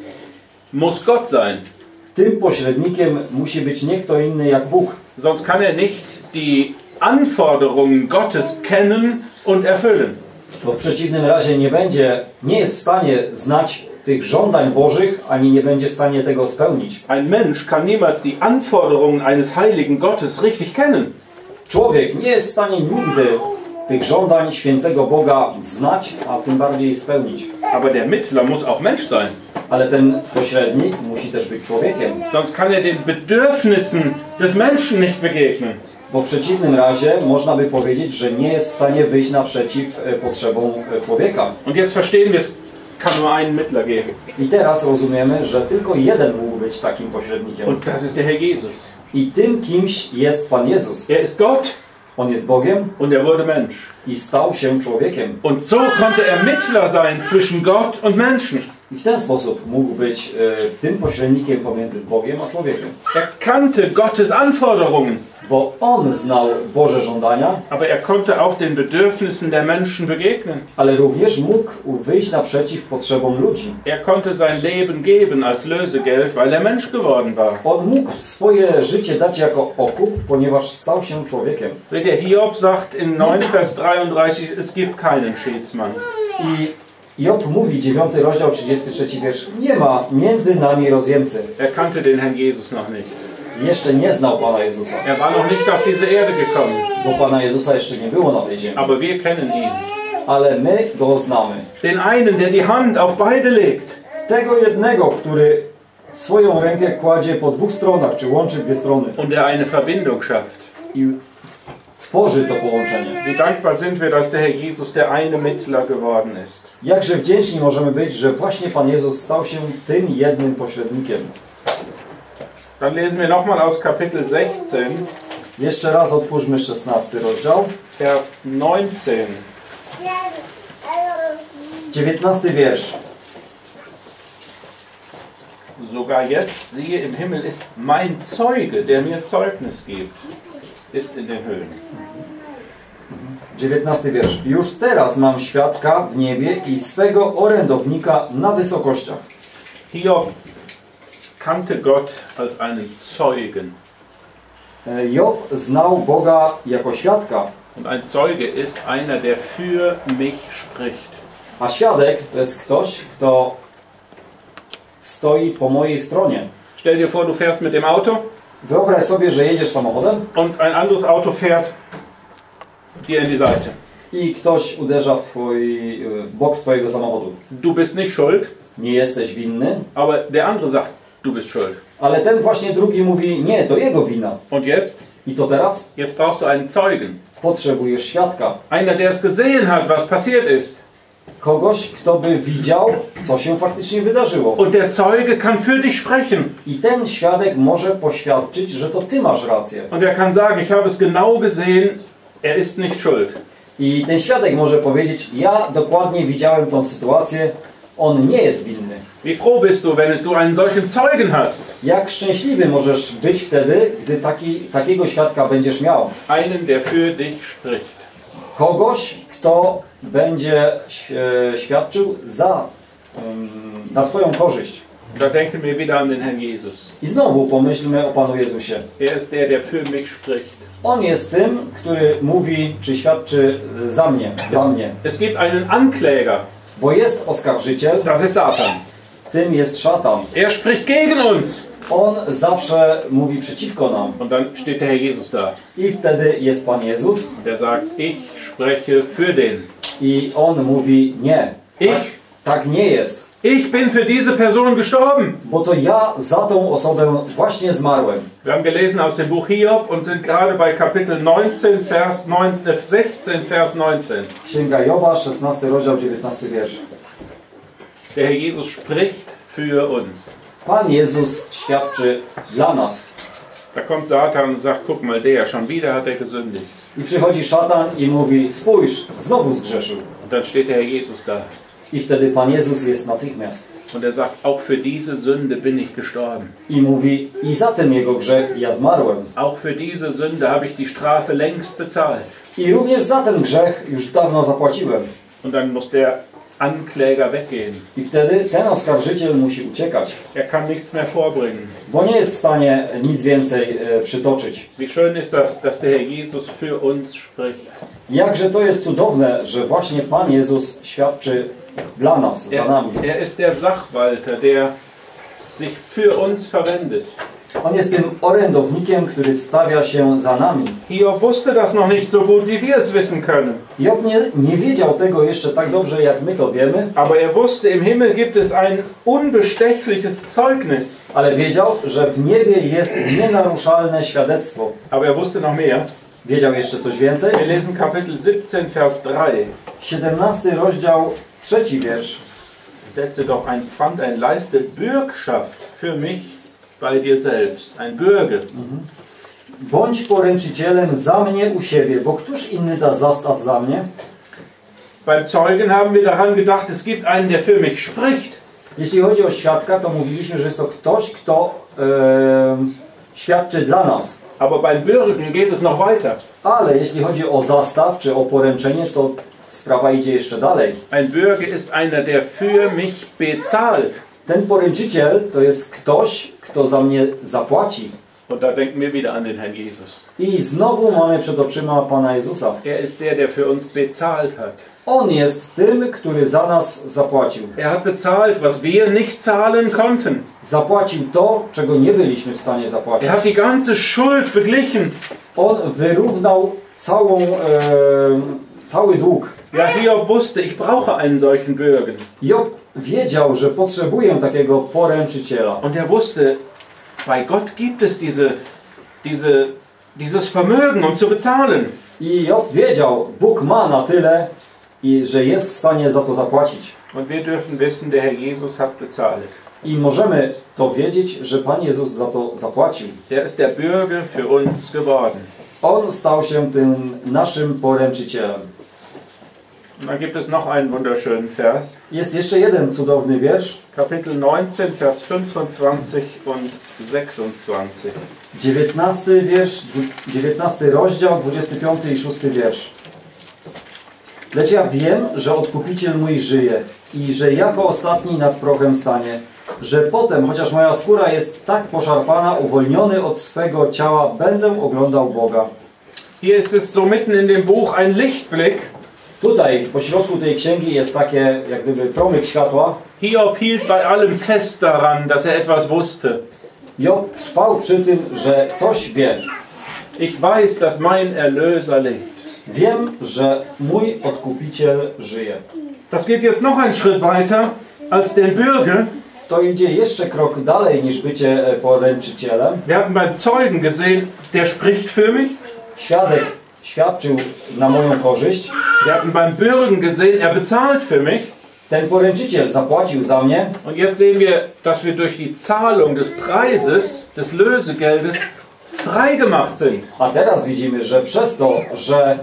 Speaker 1: muss Gott sein.
Speaker 2: Tym pośrednikiem musi być nie kto inny jak Bóg.
Speaker 1: Sonst kann er nicht die Anforderungen Gottes kennen und erfüllen.
Speaker 2: Bo w przeciwnym razie nie jest w stanie znać tych żądań Bożych, ani nie będzie w stanie tego spełnić.
Speaker 1: Ein Mensch kann niemals die Anforderungen eines heiligen Gottes richtig kennen.
Speaker 2: Człowiek nie jest w stanie nigdy tych żądań świętego Boga znać, a tym bardziej spełnić.
Speaker 1: Aber der Mittler muss auch Mensch sein.
Speaker 2: Ale ten pośrednik musi też być człowiekiem.
Speaker 1: Sonst kann er den Bedürfnissen des Menschen nicht begegnen.
Speaker 2: Bo w przeciwnym razie można by powiedzieć, że nie jest w stanie wyjść naprzeciw potrzebom człowieka.
Speaker 1: Und jetzt verstehen wir, es kann nur einen Mittler geben.
Speaker 2: I teraz rozumiemy, że tylko jeden mógł być takim pośrednikiem.
Speaker 1: Und das ist der Herr Jesus.
Speaker 2: I tym kimś jest Pan Jezus.
Speaker 1: Er ist Gott
Speaker 2: On jest Bogiem
Speaker 1: und er wurde Mensch.
Speaker 2: i stał się człowiekiem.
Speaker 1: Und so konnte er Mittler sein zwischen Gott und Menschen.
Speaker 2: I w ten sposób mógł być tym pośrednikiem pomiędzy Bogiem a człowiekiem.
Speaker 1: Er kannte Gottes Anforderungen.
Speaker 2: Bo On znał Boże żądania,
Speaker 1: Aber er konnte auch den Bedürfnissen der Menschen begegnen.
Speaker 2: ale również mógł wyjść naprzeciw potrzebom ludzi.
Speaker 1: Er konnte sein Leben geben als Lösegeld, weil er Mensch geworden war.
Speaker 2: On mógł swoje życie dać jako okup, ponieważ stał się człowiekiem.
Speaker 1: Der Hiob sagt in 9 Vers 33, es gibt keinen Schiedsmann.
Speaker 2: I Job mówi, 9 rozdział, 33 wiersz, nie ma między nami rozjemcy.
Speaker 1: Er kannte den Herrn Jesus noch nicht.
Speaker 2: Jeszcze nie znał Pana Jezusa,
Speaker 1: Er war noch nicht auf diese Erde gekommen.
Speaker 2: bo Pana Jezusa jeszcze nie było na tej ziemi.
Speaker 1: Aber wir kennen ihn.
Speaker 2: ale my go znamy.
Speaker 1: Den einen, der die Hand auf beide legt.
Speaker 2: Tego jednego, który swoją rękę kładzie po dwóch stronach, czy łączy dwie strony
Speaker 1: Und der eine Verbindung schafft.
Speaker 2: i tworzy to połączenie.
Speaker 1: Wie dankbar sind wir, dass der Herr Jesus der eine Mittler geworden ist.
Speaker 2: Jakże wdzięczni możemy być, że właśnie Pan Jezus stał się tym jednym pośrednikiem.
Speaker 1: Dann lesen wir nochmal aus Kapitel 16,
Speaker 2: Jeszcze raz otwórzmy 16 rozdział,
Speaker 1: Vers 19.
Speaker 2: 19 wiersz.
Speaker 1: Sogar jetzt, siehe, im Himmel ist mein Zeuge, der mir Zeugnis gibt, ist in den Höhen.
Speaker 2: 19 wiersz. Już teraz mam świadka w niebie i swego orędownika na wysokościach.
Speaker 1: Hiob kannte Gott als einen Zeugen.
Speaker 2: Job znał Boga jako świadka,
Speaker 1: Und ein Zeuge ist einer, der für mich spricht.
Speaker 2: a świadek to jest ktoś, kto stoi po mojej stronie.
Speaker 1: Stell dir vor, du fährst mit dem Auto
Speaker 2: Wyobraź sobie, że jedziesz samochodem
Speaker 1: und ein anderes Auto fährt dir in die Seite.
Speaker 2: i ktoś uderza w bok twojego samochodu.
Speaker 1: Du bist nicht schuld,
Speaker 2: Nie jesteś winny,
Speaker 1: aber der andere sagt, du bist schuld.
Speaker 2: ale ten właśnie drugi mówi, nie, to jego wina.
Speaker 1: Und jetzt?
Speaker 2: I co teraz?
Speaker 1: Jetzt brauchst du einen Zeugen.
Speaker 2: Potrzebujesz świadka.
Speaker 1: Einer, der es gesehen hat, was passiert ist.
Speaker 2: Kogoś, kto by widział, co się faktycznie wydarzyło.
Speaker 1: Und der Zeuge kann für dich sprechen.
Speaker 2: I ten świadek może poświadczyć, że to ty masz rację.
Speaker 1: Und er kann sagen, ich habe es genau gesehen, er ist nicht schuld.
Speaker 2: I ten świadek może powiedzieć, ja dokładnie widziałem tą sytuację, on nie jest winny.
Speaker 1: Wie froh bist du, wenn du einen solchen Zeugen hast?
Speaker 2: Jak szczęśliwy możesz być wtedy, gdy takiego świadka będziesz miał.
Speaker 1: Einen, der für dich spricht.
Speaker 2: Kogoś, kto będzie świadczył na twoją korzyść.
Speaker 1: Da denken wir wieder an den Herrn Jesus.
Speaker 2: I znowu pomyślmy o Panu Jezusie.
Speaker 1: Er ist der, der für mich spricht.
Speaker 2: On jest tym, który mówi, czy świadczy za mnie, dla mnie.
Speaker 1: Es gibt einen Ankläger,
Speaker 2: Bo jest oskarżyciel,
Speaker 1: das ist Satan.
Speaker 2: tym jest szatan.
Speaker 1: Er spricht gegen uns.
Speaker 2: On zawsze mówi przeciwko nam.
Speaker 1: Und dann steht der Herr Jesus da.
Speaker 2: I wtedy jest Pan Jezus
Speaker 1: Der sagt, ich spreche für den.
Speaker 2: i On mówi nie. Tak nie jest.
Speaker 1: Ich bin für diese Person gestorben.
Speaker 2: Bo to ja za tą osobę właśnie zmarłem.
Speaker 1: Wir haben gelesen aus dem Buch Hiob und sind gerade bei Kapitel 16, Vers 19.
Speaker 2: Księga Joba, 16 rozdział, 19 wiersz.
Speaker 1: Der Herr Jesus spricht für uns.
Speaker 2: Pan Jezus świadczy dla nas.
Speaker 1: Da kommt Satan und sagt, guck mal, der, schon wieder hat er gesündigt.
Speaker 2: I przychodzi szatan i mówi, spójrz, znowu zgrzeszył.
Speaker 1: Und dann steht der Herr Jesus da.
Speaker 2: I wtedy Pan Jezus jest natychmiast.
Speaker 1: Und er sagt, auch für diese Sünde bin ich gestorben.
Speaker 2: I mówi, i za ten jego grzech ja zmarłem.
Speaker 1: Auch für diese Sünde habe ich die Strafe längst bezahlt.
Speaker 2: I również za ten grzech już dawno zapłaciłem.
Speaker 1: Und dann muss der Ankläger weggehen.
Speaker 2: I wtedy ten oskarżyciel musi uciekać.
Speaker 1: Er kann nichts mehr vorbringen.
Speaker 2: Bo nie jest w stanie nic więcej przytoczyć.
Speaker 1: Wie schön ist das, dass der Herr Jesus für uns spricht.
Speaker 2: Jakże to jest cudowne, że właśnie Pan Jezus świadczy dla nas, za nami.
Speaker 1: Er ist der Sachwalter, der sich für uns verwendet.
Speaker 2: On jest tym orędownikiem, który wstawia się za nami.
Speaker 1: Hiob wusste das noch nicht so gut, wie wir es wissen können.
Speaker 2: Job nie wiedział tego jeszcze tak dobrze, jak my to wiemy,
Speaker 1: Aber er wusste, im Himmel gibt es ein unbestechliches Zeugnis.
Speaker 2: ale wiedział, że w niebie jest nienaruszalne świadectwo.
Speaker 1: Aber er wusste noch mehr.
Speaker 2: Wiedział jeszcze coś więcej?
Speaker 1: Wir lesen Kapitel 17, Vers 3.
Speaker 2: 17 rozdział, 3 wiersz.
Speaker 1: Setze doch Pfand ein, leiste Bürgschaft für mich bei dir selbst. Ein Bürger.
Speaker 2: Bądź poręczycielem za mnie u siebie, bo któż inny da zastaw za mnie?
Speaker 1: Beim Zeugen haben wir daran gedacht, es gibt einen, der für mich spricht.
Speaker 2: Jeśli chodzi o świadka, to mówiliśmy, że jest to ktoś, kto świadczy dla nas.
Speaker 1: Aber beim Bürgen geht es noch weiter.
Speaker 2: Ale jeśli chodzi o zastaw czy o poręczenie, to sprawa idzie jeszcze dalej.
Speaker 1: Ein Bürger ist einer, der für mich bezahlt.
Speaker 2: Ten poręczyciel to jest ktoś, kto za mnie zapłaci.
Speaker 1: Und da denken wir wieder an den Herrn Jesus.
Speaker 2: I znowu mamy przed oczyma Pana Jezusa.
Speaker 1: Er ist der, der für uns bezahlt hat.
Speaker 2: On jest tym, który za nas zapłacił.
Speaker 1: Er hat bezahlt, was wir nicht zahlen konnten.
Speaker 2: Zapłacił to, czego nie byliśmy w stanie zapłacić.
Speaker 1: Er hat die ganze Schuld beglichen.
Speaker 2: On wyrównał cały dług.
Speaker 1: Ja, Hiob wusste, ich brauche einen solchen Bürger.
Speaker 2: Job wiedział, że potrzebuje takiego poręczyciela.
Speaker 1: Und er wusste, bei Gott gibt es dieses Vermögen, um zu bezahlen.
Speaker 2: I Job wiedział, Bóg ma na tyle, że jest w stanie za to zapłacić.
Speaker 1: Und wir dürfen wissen, der Herr Jesus hat bezahlt.
Speaker 2: I możemy to wiedzieć, że Pan Jezus za to zapłacił.
Speaker 1: Der ist der Bürger für uns geworden.
Speaker 2: On stał się tym naszym poręczycielem.
Speaker 1: Und dann gibt es noch einen wunderschönen Vers.
Speaker 2: Jest jeszcze jeden cudowny wiersz.
Speaker 1: Kapitel 19, Vers 25 und 26.
Speaker 2: 19 wiersz, 19 rozdział, 25 i 6 wiersz. Lecz ja wiem, że Odkupiciel mój żyje i że jako ostatni nad prochem stanie, że potem, chociaż moja skóra jest tak poszarpana, uwolniony od swego ciała, będę oglądał Boga.
Speaker 1: Hier ist es so mitten in dem Buch ein Lichtblick.
Speaker 2: Tutaj, po środku tej księgi jest takie, jak gdyby promyk światła.
Speaker 1: Hiob hielt bei allem fest daran, dass er etwas wusste.
Speaker 2: Job trwał przy tym, że coś wie.
Speaker 1: Ich weiß, dass mein Erlöser lebt.
Speaker 2: Wiem, że mój Odkupiciel żyje.
Speaker 1: Das geht jetzt noch einen Schritt weiter als den Bürger.
Speaker 2: To idzie jeszcze krok dalej niż bycie poręczycielem.
Speaker 1: Wir hatten beim Zeugen gesehen, der spricht für mich.
Speaker 2: Świadek świadczył na moją korzyść.
Speaker 1: Wir hatten beim Bürgen gesehen, er bezahlt für mich.
Speaker 2: Ten poręczyciel zapłacił za mnie.
Speaker 1: Und jetzt sehen wir, dass wir durch die Zahlung des Preises, des Lösegeldes, frei gemacht sind.
Speaker 2: A teraz widzimy, że przez to, że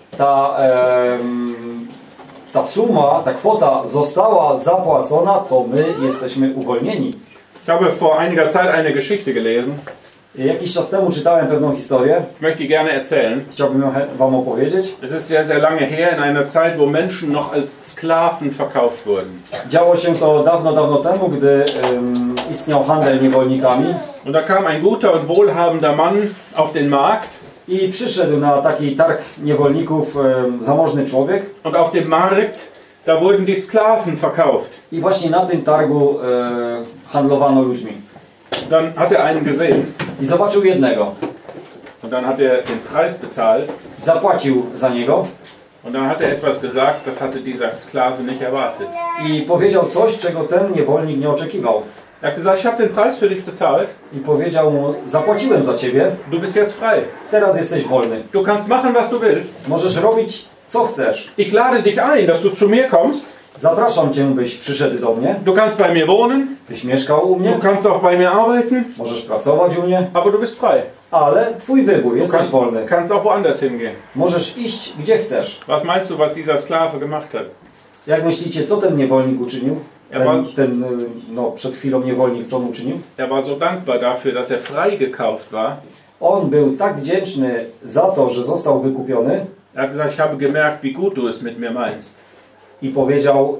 Speaker 2: ta suma, ta kwota została zapłacona, to my jesteśmy uwolnieni.
Speaker 1: Ich habe vor einiger Zeit eine Geschichte gelesen.
Speaker 2: Jakiś czas temu czytałem pewną historię.
Speaker 1: Ich möchte die gerne erzählen.
Speaker 2: Chciałbym ją wam opowiedzieć.
Speaker 1: Es ist sehr, sehr lange her, in einer Zeit, wo Menschen noch als Sklaven verkauft wurden.
Speaker 2: Działo się to dawno, dawno temu, gdy istniał handel niewolnikami.
Speaker 1: Und da kam ein guter und wohlhabender Mann auf den Markt.
Speaker 2: I przyszedł na taki targ niewolników zamożny człowiek.
Speaker 1: Und auf dem Markt, da wurden die Sklaven verkauft.
Speaker 2: I właśnie na tym targu handlowano ludźmi.
Speaker 1: Dann hat er einen gesehen.
Speaker 2: I zobaczył jednego.
Speaker 1: Und dann hat er den Preis bezahlt.
Speaker 2: Zapłacił za niego.
Speaker 1: Und dann hat er etwas gesagt, das hatte dieser Sklave nicht erwartet.
Speaker 2: I powiedział coś, czego ten niewolnik nie oczekiwał.
Speaker 1: Er hat gesagt, ich habe den Preis für dich bezahlt.
Speaker 2: I powiedział mu, zapłaciłem za ciebie,
Speaker 1: Du bist jetzt frei.
Speaker 2: teraz jesteś wolny.
Speaker 1: Du kannst machen, was du willst.
Speaker 2: Możesz robić, co chcesz.
Speaker 1: Ich lade dich ein, dass du zu mir kommst.
Speaker 2: Zapraszam cię, byś przyszedł do mnie,
Speaker 1: Du kannst bei mir wohnen.
Speaker 2: byś mieszkał u
Speaker 1: Du
Speaker 2: mnie,
Speaker 1: kannst auch bei mir arbeiten.
Speaker 2: możesz pracować u mnie,
Speaker 1: Aber du bist frei.
Speaker 2: ale twój wybór,
Speaker 1: Du
Speaker 2: jesteś wolny.
Speaker 1: kannst auch woanders hingehen.
Speaker 2: Możesz iść, gdzie chcesz.
Speaker 1: Was meinst du, was dieser Sklave gemacht hat?
Speaker 2: Jak myślicie, co ten niewolnik uczynił? Ten przed chwilą niewolnik, co on uczynił?
Speaker 1: Er war so dankbar dafür, dass er frei gekauft war.
Speaker 2: On był tak wdzięczny za to, że został wykupiony
Speaker 1: Er hat gesagt, ich habe gemerkt, wie gut du es mit mir meinst.
Speaker 2: i powiedział,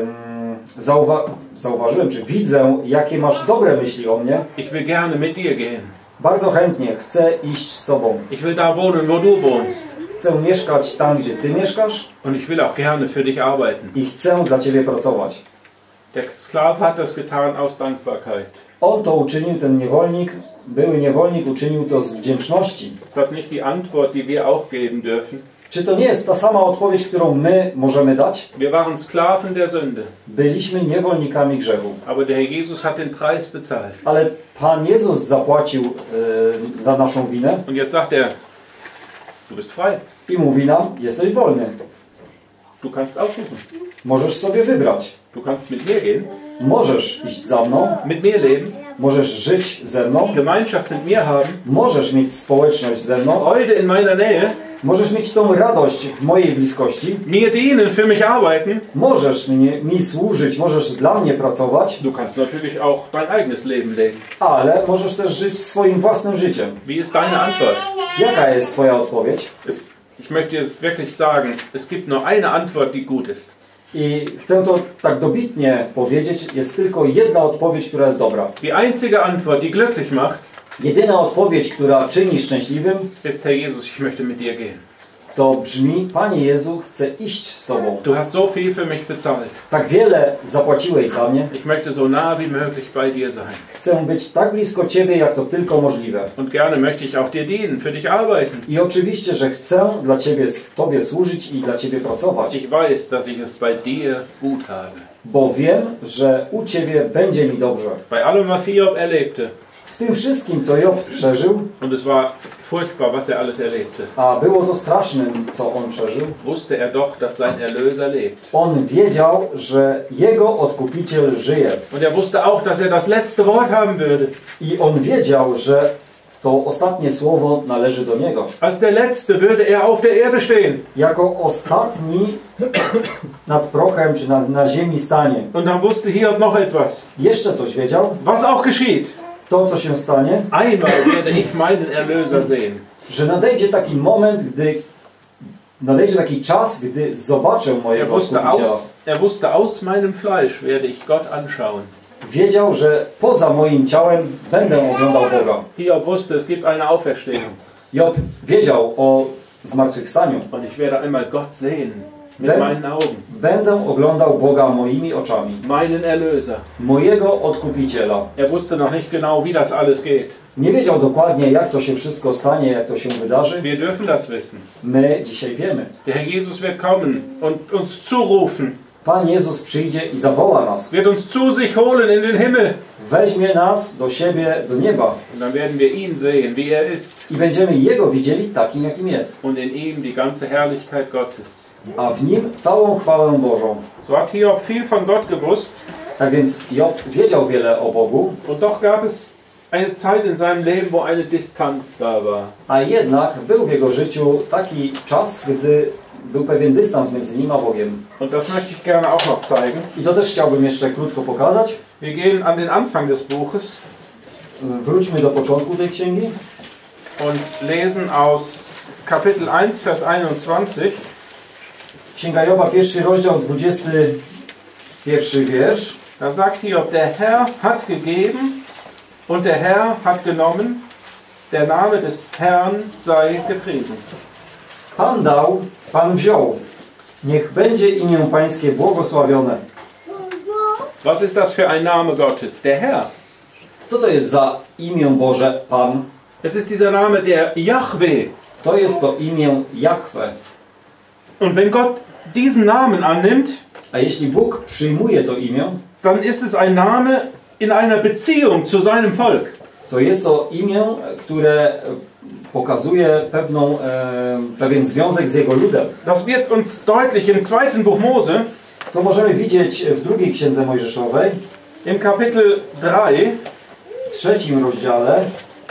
Speaker 2: zauważyłem, czy widzę, jakie masz dobre myśli o mnie.
Speaker 1: Ich will gerne mit dir gehen.
Speaker 2: Bardzo chętnie chcę iść z tobą.
Speaker 1: Ich will da wohnen, wo du wohnst.
Speaker 2: Chcę mieszkać tam, gdzie ty mieszkasz
Speaker 1: Und ich will auch gerne für dich arbeiten.
Speaker 2: i chcę dla ciebie pracować.
Speaker 1: Der Sklave hat das getan aus Dankbarkeit.
Speaker 2: On to uczynił, ten niewolnik, były niewolnik uczynił to z wdzięczności.
Speaker 1: Ist das nicht die Antwort, die wir auch geben dürfen?
Speaker 2: Czy to nie jest ta sama odpowiedź, którą my możemy dać?
Speaker 1: Wir waren Sklaven der Sünde,
Speaker 2: Byliśmy niewolnikami grzechu.
Speaker 1: aber der Herr Jesus hat den Preis bezahlt.
Speaker 2: Ale Pan Jezus zapłacił za naszą winę
Speaker 1: Und jetzt sagt er, du bist frei.
Speaker 2: i mówi nam, jesteś wolny.
Speaker 1: Du kannst aussuchen.
Speaker 2: Możesz sobie wybrać.
Speaker 1: Du kannst mit mir gehen,
Speaker 2: Możesz iść za mną,
Speaker 1: mit mir leben,
Speaker 2: możesz żyć ze mną,
Speaker 1: Gemeinschaft mit mir haben,
Speaker 2: możesz mieć społeczność ze mną,
Speaker 1: Freude in meiner Nähe,
Speaker 2: możesz mieć tą radość w mojej bliskości,
Speaker 1: mir dienen, für mich arbeiten.
Speaker 2: możesz mi służyć, możesz dla mnie pracować,
Speaker 1: Du kannst natürlich auch dein eigenes Leben leben.
Speaker 2: ale możesz też żyć swoim własnym życiem.
Speaker 1: Wie ist deine Antwort?
Speaker 2: Jaka jest twoja odpowiedź?
Speaker 1: Ich möchte jetzt wirklich sagen, es gibt nur eine Antwort, die gut ist.
Speaker 2: I chcę to tak dobitnie powiedzieć, jest tylko jedna odpowiedź, która jest dobra.
Speaker 1: Die einzige Antwort, die glücklich macht,
Speaker 2: Jedyna odpowiedź, która czyni szczęśliwym,
Speaker 1: ist, Herr Jesus, ich möchte mit dir gehen.
Speaker 2: to brzmi: Panie Jezu, chcę iść z Tobą.
Speaker 1: Du hast so viel für mich bezahlt.
Speaker 2: Tak wiele zapłaciłeś za mnie.
Speaker 1: Ich möchte so nah wie möglich bei dir sein.
Speaker 2: Chcę być tak blisko Ciebie, jak to tylko możliwe.
Speaker 1: Und gerne möchte ich auch dir dienen, für dich arbeiten.
Speaker 2: I oczywiście, że chcę dla Ciebie, Tobie służyć i dla Ciebie pracować.
Speaker 1: Ich weiß, dass ich es bei dir gut habe.
Speaker 2: Bo wiem, że u Ciebie będzie mi dobrze.
Speaker 1: Bei allem, was Hiob erlebte.
Speaker 2: W tym wszystkim, co Job przeżył,
Speaker 1: Und es war furchtbar, was er alles erlebte.
Speaker 2: a było to strasznym, co on przeżył,
Speaker 1: Wusste er doch, dass sein Erlöser lebt.
Speaker 2: on wiedział, że jego Odkupiciel żyje.
Speaker 1: Und er wusste auch, dass er das letzte Wort haben würde.
Speaker 2: I on wiedział, że to ostatnie słowo należy do niego.
Speaker 1: Als der Letzte würde er auf der Erde stehen.
Speaker 2: Jako ostatni nad prochem czy na ziemi stanie.
Speaker 1: Und dann wusste Hiob noch etwas.
Speaker 2: Jeszcze coś wiedział.
Speaker 1: Was auch geschieht.
Speaker 2: To, co się stanie,
Speaker 1: Einmal werde ich meinen Erlöser sehen.
Speaker 2: że nadejdzie taki moment, nadejdzie taki czas, gdy zobaczę mojego Odkupiciela.
Speaker 1: Er wusste, aus meinem Fleisch werde ich Gott anschauen.
Speaker 2: Wiedział, że poza moim ciałem będę oglądał Boga.
Speaker 1: Hiob wusste, es gibt eine Auferstehung.
Speaker 2: Job wiedział o zmartwychwstaniu.
Speaker 1: Und ich werde einmal Gott sehen. Mit meinen Augen.
Speaker 2: Będę oglądał Boga moimi oczami.
Speaker 1: Meinen Erlöser.
Speaker 2: Mojego Odkupiciela.
Speaker 1: Er wusste noch nicht genau, wie das alles geht.
Speaker 2: Nie wiedział dokładnie, jak to się wszystko stanie, jak to się wydarzy.
Speaker 1: Wir dürfen das wissen.
Speaker 2: My dzisiaj wiemy.
Speaker 1: Der Herr Jesus wird kommen und uns zurufen.
Speaker 2: Pan Jezus przyjdzie i zawoła nas.
Speaker 1: Wird uns zu sich holen in den Himmel.
Speaker 2: Weźmie nas do siebie, do nieba.
Speaker 1: Und dann werden wir ihn sehen, wie er ist.
Speaker 2: I będziemy Jego widzieli takim, jakim jest.
Speaker 1: Und in ihm die ganze Herrlichkeit Gottes.
Speaker 2: A w Nim całą chwałę Bożą.
Speaker 1: So hat Hiob viel von Gott gewusst.
Speaker 2: Tak więc Job wiedział wiele o Bogu.
Speaker 1: Und doch gab es eine Zeit in seinem Leben, wo eine Distanz da war.
Speaker 2: A jednak był w jego życiu taki czas, gdy był pewien dystans między nim a Bogiem.
Speaker 1: Und das möchte ich gerne auch noch zeigen.
Speaker 2: I to też chciałbym jeszcze krótko pokazać.
Speaker 1: Wir gehen an den Anfang des Buches
Speaker 2: Wróćmy do początku tej księgi.
Speaker 1: und lesen aus Kapitel 1, Vers 21.
Speaker 2: Księga Joba, 1 rozdział, 21 wiersz.
Speaker 1: Da sagt Hiob, der Herr hat gegeben und der Herr hat genommen. Der Name des Herrn sei gepriesen.
Speaker 2: Pan dał, Pan wziął. Niech będzie imię Pańskie błogosławione.
Speaker 1: Was ist das für ein Name Gottes? Der Herr.
Speaker 2: Co to jest za imię Boże, Pan?
Speaker 1: Es ist dieser Name der Jahwe.
Speaker 2: To jest to imię Jahwe.
Speaker 1: Und wenn Gott diesen Namen annimmt,
Speaker 2: A jeśli Bóg przyjmuje to imię,
Speaker 1: dann ist es ein Name in einer Beziehung zu seinem Volk.
Speaker 2: to jest to imię, które pokazuje pewien związek z Jego ludem.
Speaker 1: Das wird uns deutlich im 2. Buch Mose,
Speaker 2: To możemy widzieć w drugiej księdze Mojżeszowej,
Speaker 1: im Kapitel 3.
Speaker 2: w 3 rozdziale.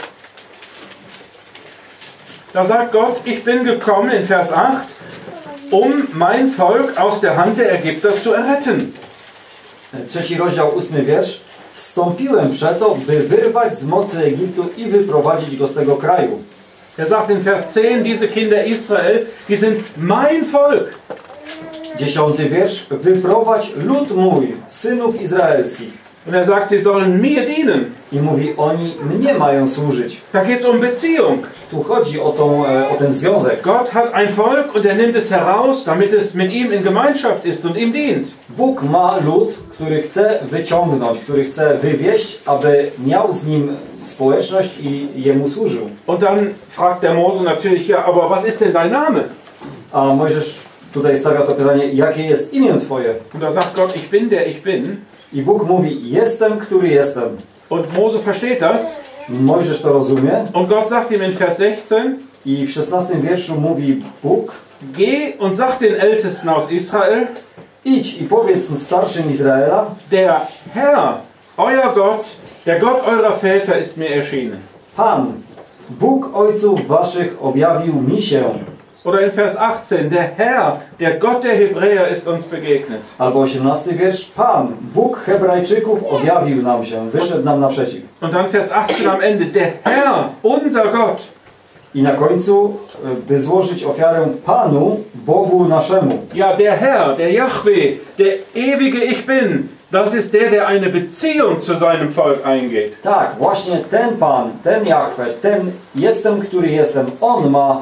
Speaker 1: Da sagt Gott, ich bin gekommen in Vers 8, um mein Volk aus der Hand der Ägypter zu erretten.
Speaker 2: 3 rozdział, 8 wiersz. Zstąpiłem przeto, by wyrwać z mocy Egiptu i wyprowadzić go z tego kraju.
Speaker 1: Er sagt in Vers 10, diese Kinder Israel, die sind mein Volk.
Speaker 2: 10 wiersz. Wyprowadź lud mój, synów izraelskich.
Speaker 1: Und er sagt, sie sollen mir dienen.
Speaker 2: I mówi, oni mnie mają służyć.
Speaker 1: Da geht es um Beziehung.
Speaker 2: Tu chodzi o ten związek.
Speaker 1: Gott hat ein Volk und er nimmt es heraus, damit es mit ihm in Gemeinschaft ist und ihm dient.
Speaker 2: Bóg ma lud, który chce wyciągnąć, który chce wywieźć, aby miał z nim społeczność i jemu służył.
Speaker 1: Und dann fragt der Mose natürlich, ja, aber was ist denn dein Name?
Speaker 2: A Mojżesz tutaj stawia to pytanie, jakie jest imię Twoje?
Speaker 1: Und da sagt Gott, ich bin der ich bin.
Speaker 2: I Bóg mówi, jestem, który jestem.
Speaker 1: Und Mose versteht das.
Speaker 2: Mojżesz to rozumie.
Speaker 1: Und Gott sagt ihm in Vers 16,
Speaker 2: I w 16 wierszu mówi Bóg,
Speaker 1: geh und sag den Ältesten aus Israel,
Speaker 2: idź i powiedz starszym Izraela,
Speaker 1: der Herr, euer Gott, der Gott eurer Väter ist mir erschienen.
Speaker 2: Pan, Bóg ojców waszych objawił mi się.
Speaker 1: Oder in Vers 18, der Herr, der Gott der Hebräer ist uns begegnet.
Speaker 2: Albo 18 wiersz, Pan, Bóg Hebrajczyków objawił nam się, wyszedł nam naprzeciw.
Speaker 1: Und dann Vers 18 am Ende, der Herr, unser Gott.
Speaker 2: I na końcu, by złożyć ofiarę Panu, Bogu naszemu.
Speaker 1: Ja, der Herr, der Jahwe, der ewige Ich Bin, das ist der eine Beziehung zu seinem Volk eingeht.
Speaker 2: Tak, właśnie ten Pan, ten Jahwe, ten jestem, który jestem, On ma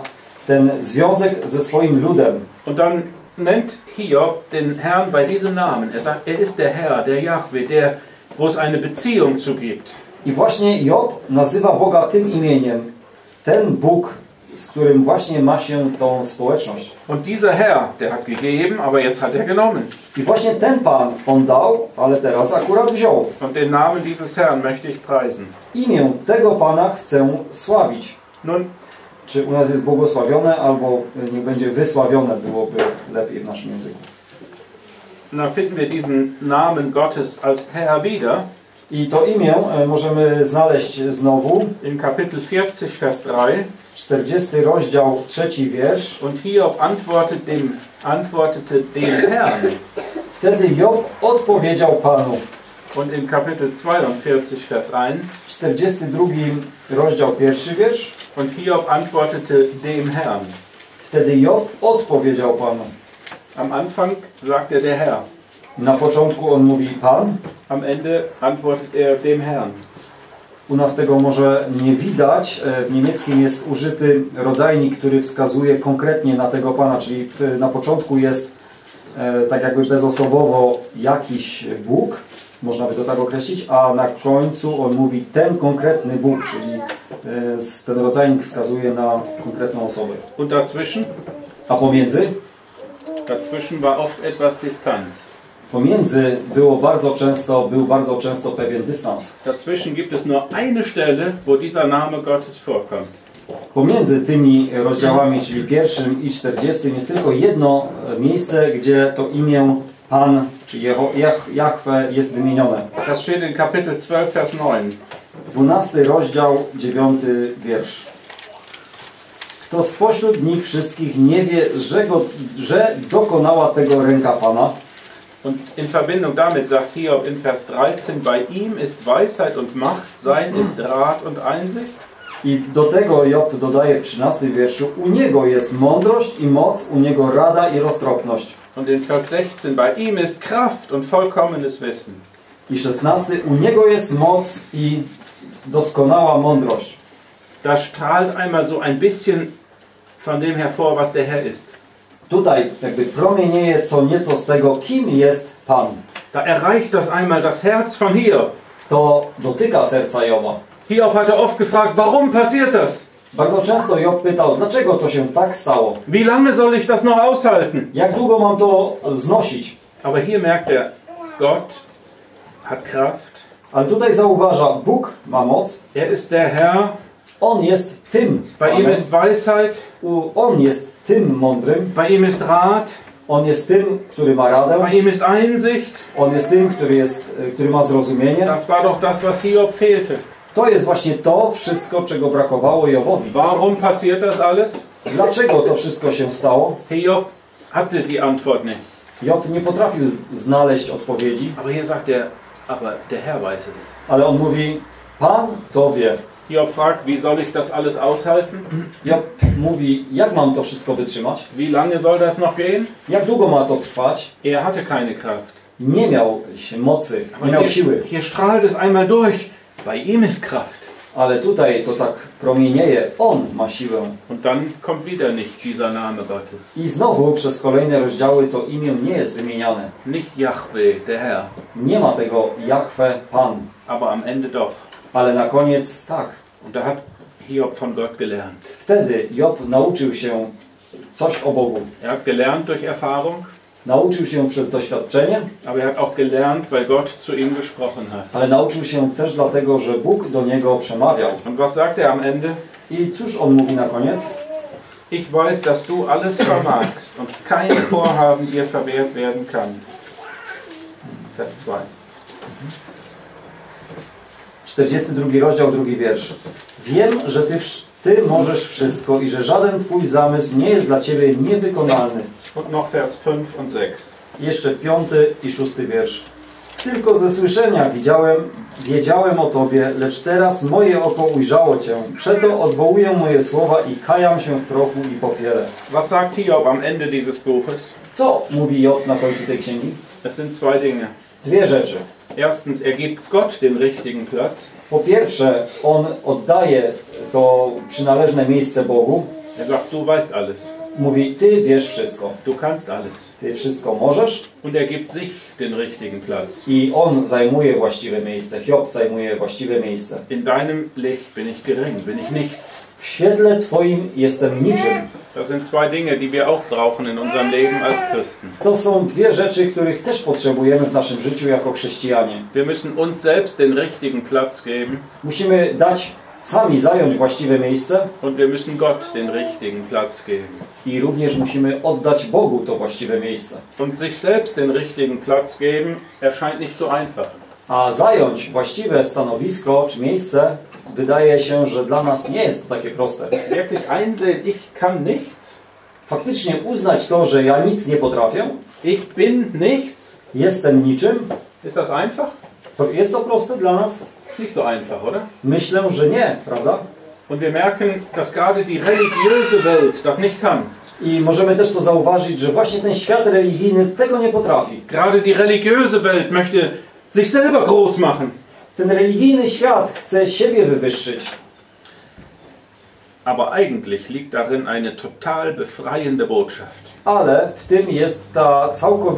Speaker 2: ten związek ze swoim ludem.
Speaker 1: Und dann nennt Hiob den Herrn bei diesem Namen. Er sagt, er ist der Herr, der Jahwe, der, wo es eine Beziehung zu gibt.
Speaker 2: I właśnie Job nazywa Boga tym imieniem. Ten Bóg, z którym właśnie ma się tą społeczność.
Speaker 1: Und dieser Herr, der hat gegeben, aber jetzt hat er genommen.
Speaker 2: I właśnie ten Pan, On dał, ale teraz akurat wziął.
Speaker 1: Und den Namen dieses Herrn möchte ich preisen.
Speaker 2: Imię tego Pana chcę sławić.
Speaker 1: Nun,
Speaker 2: Czy u nas jest błogosławione, albo niech będzie wysławione, byłoby lepiej w naszym języku.
Speaker 1: dann finden wir diesen Namen Gottes als Herr wieder.
Speaker 2: I to imię możemy znaleźć znowu.
Speaker 1: In Kapitel 40, Vers 3.
Speaker 2: 40 rozdział, 3 wiersz.
Speaker 1: Und Hiob antwortete dem Herrn.
Speaker 2: Wtedy Job odpowiedział Panu.
Speaker 1: Und in Kapitel 42, Vers 1.
Speaker 2: 42 rozdział, 1 wiersz.
Speaker 1: Und Hiob antwortete dem Herrn.
Speaker 2: Wtedy Job odpowiedział Panu.
Speaker 1: Am Anfang sagt er der Herr.
Speaker 2: Na początku on mówi Pan.
Speaker 1: Am Ende antwortet er dem Herrn.
Speaker 2: U nas tego może nie widać. W niemieckim jest użyty rodzajnik, który wskazuje konkretnie na tego Pana, czyli na początku jest tak jakby bezosobowo jakiś Bóg, można by to tak określić, a na końcu on mówi ten konkretny Bóg, czyli ten rodzajnik wskazuje na konkretną osobę.
Speaker 1: Und dazwischen?
Speaker 2: A pomiędzy?
Speaker 1: Dazwischen war oft etwas Distanz.
Speaker 2: Pomiędzy był bardzo często pewien dystans.
Speaker 1: Dazwischen gibt es nur eine Stelle, wo dieser Name Gottes vorkommt.
Speaker 2: Pomiędzy tymi rozdziałami, czyli 1 i 40, jest tylko jedno miejsce, gdzie to imię Pan, czy Jahwe jest wymienione.
Speaker 1: Das steht in Kapitel 12, Vers 9.
Speaker 2: 12 rozdział, 9 wiersz. Kto spośród nich wszystkich nie wie, że dokonała tego ręka Pana?
Speaker 1: Und in Verbindung damit sagt Hiob in Vers 13, bei ihm ist Weisheit und Macht, sein ist Rat und Einsicht.
Speaker 2: I do tego Job dodaje w 13 wierszu, u niego jest mądrość i moc, u niego rada i roztropność.
Speaker 1: Und in Vers 16, bei ihm ist Kraft und vollkommenes Wissen.
Speaker 2: I 16, u niego jest moc i doskonała mądrość.
Speaker 1: Da strahlt einmal so ein bisschen von dem hervor, was der Herr ist.
Speaker 2: Tutaj jakby promienieje co nieco z tego, kim jest Pan.
Speaker 1: Da erreicht das einmal das Herz von Hiob.
Speaker 2: To dotyka serca Joba.
Speaker 1: Hiob hatte oft gefragt, warum passiert das?
Speaker 2: Bardzo często Job pytał, dlaczego to się tak stało?
Speaker 1: Wie lange soll ich das noch aushalten?
Speaker 2: Jak długo mam to znosić?
Speaker 1: Aber hier merkt er, Gott hat Kraft.
Speaker 2: Ale tutaj zauważa, Bóg ma moc.
Speaker 1: Er ist der Herr.
Speaker 2: On jest tym
Speaker 1: Bei ihm
Speaker 2: Panem.
Speaker 1: ist Weisheit.
Speaker 2: On jest tym mądrym.
Speaker 1: Bei ihm ist Rat.
Speaker 2: On jest tym, który ma radę.
Speaker 1: Bei ihm ist Einsicht.
Speaker 2: On jest tym, który ma zrozumienie.
Speaker 1: Das war doch das, was Hiob fehlte.
Speaker 2: To jest właśnie to wszystko, czego brakowało Jobowi.
Speaker 1: Warum passiert das alles?
Speaker 2: Dlaczego to wszystko się stało?
Speaker 1: Hiob hatte die Antwort nicht.
Speaker 2: Job nie potrafił znaleźć odpowiedzi,
Speaker 1: Aber hier sagt er, aber der Herr weiß es.
Speaker 2: ale on mówi, Pan to wie.
Speaker 1: Hiob fragt, wie soll ich das alles aushalten?
Speaker 2: Job mówi, jak mam to wszystko wytrzymać?
Speaker 1: Wie lange soll das noch gehen?
Speaker 2: Jak długo ma to trwać?
Speaker 1: Er hatte keine Kraft.
Speaker 2: Nie miał mocy, nie
Speaker 1: Aber
Speaker 2: miał
Speaker 1: hier,
Speaker 2: siły.
Speaker 1: hier strahlt es einmal durch. Bei ihm ist Kraft.
Speaker 2: Ale tutaj to tak promienieje, on ma siłę.
Speaker 1: Und dann kommt wieder nicht dieser Name Gottes.
Speaker 2: I znowu przez kolejne rozdziały to imię nie jest wymieniane.
Speaker 1: Nicht Jahwe, der Herr.
Speaker 2: Nie ma tego Jahwe, Pan.
Speaker 1: Aber am Ende doch.
Speaker 2: Ale na koniec tak.
Speaker 1: Und da hat Hiob von Gott gelernt.
Speaker 2: Wtedy Job nauczył się coś o Bogu.
Speaker 1: Er hat gelernt durch Erfahrung.
Speaker 2: Nauczył się przez doświadczenie,
Speaker 1: Aber er hat auch gelernt, weil Gott zu ihm gesprochen hat.
Speaker 2: ale nauczył się też dlatego, że Bóg do niego przemawiał.
Speaker 1: Und was sagt er am Ende?
Speaker 2: I cóż on mówi na koniec?
Speaker 1: Ich weiß, dass du alles vermagst und kein Vorhaben dir verwehrt werden kann. Vers 2.
Speaker 2: 42 rozdział, 2 wiersz. Wiem, że ty możesz wszystko i że żaden twój zamysł nie jest dla ciebie niewykonalny.
Speaker 1: Und noch Vers 5 und 6.
Speaker 2: Jeszcze 5 i 6 wiersz. Tylko ze słyszenia wiedziałem o Tobie, lecz teraz moje oko ujrzało Cię. Przeto odwołuję moje słowa i kajam się w prochu i popiele.
Speaker 1: Was sagt Hiob am Ende dieses Buches?
Speaker 2: Co mówi Job na końcu tej księgi?
Speaker 1: Es sind zwei Dinge.
Speaker 2: Dwie rzeczy.
Speaker 1: Erstens, er gibt Gott den richtigen Platz.
Speaker 2: Po pierwsze, on oddaje to przynależne miejsce Bogu.
Speaker 1: Er sagt, du weißt alles.
Speaker 2: Mówi, ty wiesz wszystko.
Speaker 1: Du kannst alles.
Speaker 2: Ty wszystko możesz.
Speaker 1: Und er gibt sich den richtigen Platz.
Speaker 2: I on zajmuje właściwe miejsce. Hiob zajmuje właściwe miejsce.
Speaker 1: In deinem Licht bin ich gering, bin ich nichts.
Speaker 2: W świetle twoim jestem niczym.
Speaker 1: Das sind zwei Dinge, die wir auch brauchen in unserem Leben als Christen.
Speaker 2: To są dwie rzeczy, których też potrzebujemy w naszym życiu jako chrześcijanie.
Speaker 1: Wir müssen uns selbst den richtigen Platz geben.
Speaker 2: Musimy sami zająć właściwe miejsce
Speaker 1: Und wir müssen Gott den richtigen Platz geben.
Speaker 2: i również musimy oddać Bogu to właściwe miejsce.
Speaker 1: Und sich selbst den richtigen Platz geben, erscheint nicht so einfach.
Speaker 2: A zająć właściwe stanowisko czy miejsce wydaje się, że dla nas nie jest to takie proste.
Speaker 1: Wirklich einsehen, ich kann nichts.
Speaker 2: Faktycznie uznać to, że ja nic nie potrafię,
Speaker 1: Ich bin nichts.
Speaker 2: jestem niczym,
Speaker 1: Ist das einfach?
Speaker 2: to jest to proste dla nas?
Speaker 1: Nicht so einfach, oder?
Speaker 2: Myślę, że nie, prawda?
Speaker 1: Und wir merken, dass gerade die religiöse Welt das nicht kann.
Speaker 2: I możemy też to zauważyć, że właśnie ten świat religijny tego nie potrafi.
Speaker 1: Gerade die religiöse Welt möchte sich selber groß machen.
Speaker 2: Ten religijny świat chce siebie wywyższyć.
Speaker 1: Aber eigentlich liegt darin eine total befreiende Botschaft.
Speaker 2: Ale w tym jest to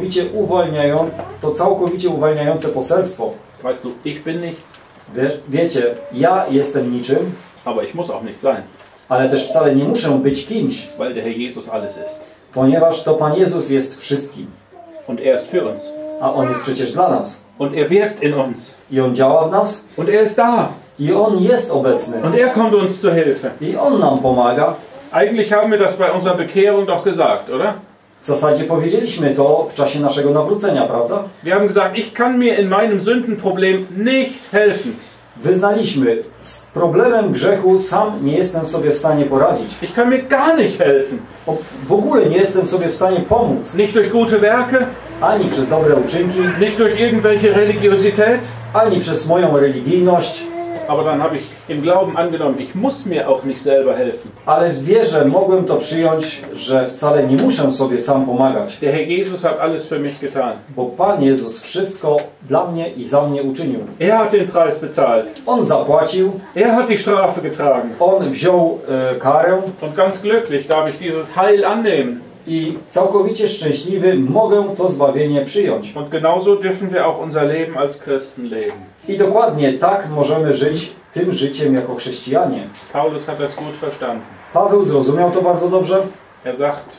Speaker 2: całkowicie uwalniające poselstwo.
Speaker 1: Weißt du, ich bin nichts,
Speaker 2: Wiecie, ja jestem niczym,
Speaker 1: aber ich muss auch nicht sein,
Speaker 2: ale też wcale nie muszę być kimś,
Speaker 1: weil der Herr Jesus alles ist.
Speaker 2: ponieważ to Pan Jezus jest wszystkim.
Speaker 1: Und er ist für uns.
Speaker 2: A On jest przecież dla nas.
Speaker 1: Und er wirkt in uns.
Speaker 2: I On działa w nas.
Speaker 1: Und er ist da.
Speaker 2: I On jest obecny.
Speaker 1: Und er kommt uns zur Hilfe.
Speaker 2: I On nam pomaga.
Speaker 1: Eigentlich haben wir das bei unserer Bekehrung doch gesagt, oder?
Speaker 2: W zasadzie powiedzieliśmy to w czasie naszego nawrócenia, prawda?
Speaker 1: Wir haben gesagt, ich kann mir in meinem Sündenproblem nicht helfen.
Speaker 2: Wyznaliśmy, z problemem grzechu sam nie jestem sobie w stanie poradzić.
Speaker 1: Ich kann mir gar nicht helfen.
Speaker 2: W ogóle nie jestem sobie w stanie pomóc.
Speaker 1: Nicht durch gute Werke,
Speaker 2: Ani przez dobre uczynki,
Speaker 1: nicht durch irgendwelche Religiosität.
Speaker 2: ani przez moją religijność,
Speaker 1: Aber dann habe ich im Glauben angenommen, ich muss mir auch nicht selber helfen.
Speaker 2: ale w wierze mogłem to przyjąć, że wcale nie muszę sobie sam pomagać.
Speaker 1: Der Herr Jesus hat alles für mich getan.
Speaker 2: Bo Pan Jezus wszystko dla mnie i za mnie uczynił.
Speaker 1: Er hat den Preis bezahlt.
Speaker 2: On zapłacił,
Speaker 1: Er hat die Strafe getragen.
Speaker 2: On wziął karę
Speaker 1: Und ganz glücklich darf ich dieses Heil annehmen.
Speaker 2: i całkowicie szczęśliwy mogę to zbawienie przyjąć.
Speaker 1: Und genauso dürfen wir auch unser Leben als Christen leben.
Speaker 2: I dokładnie tak możemy żyć tym życiem jako chrześcijanie.
Speaker 1: Paulus hat das gut verstanden.
Speaker 2: Paweł zrozumiał to bardzo dobrze.
Speaker 1: Er sagt,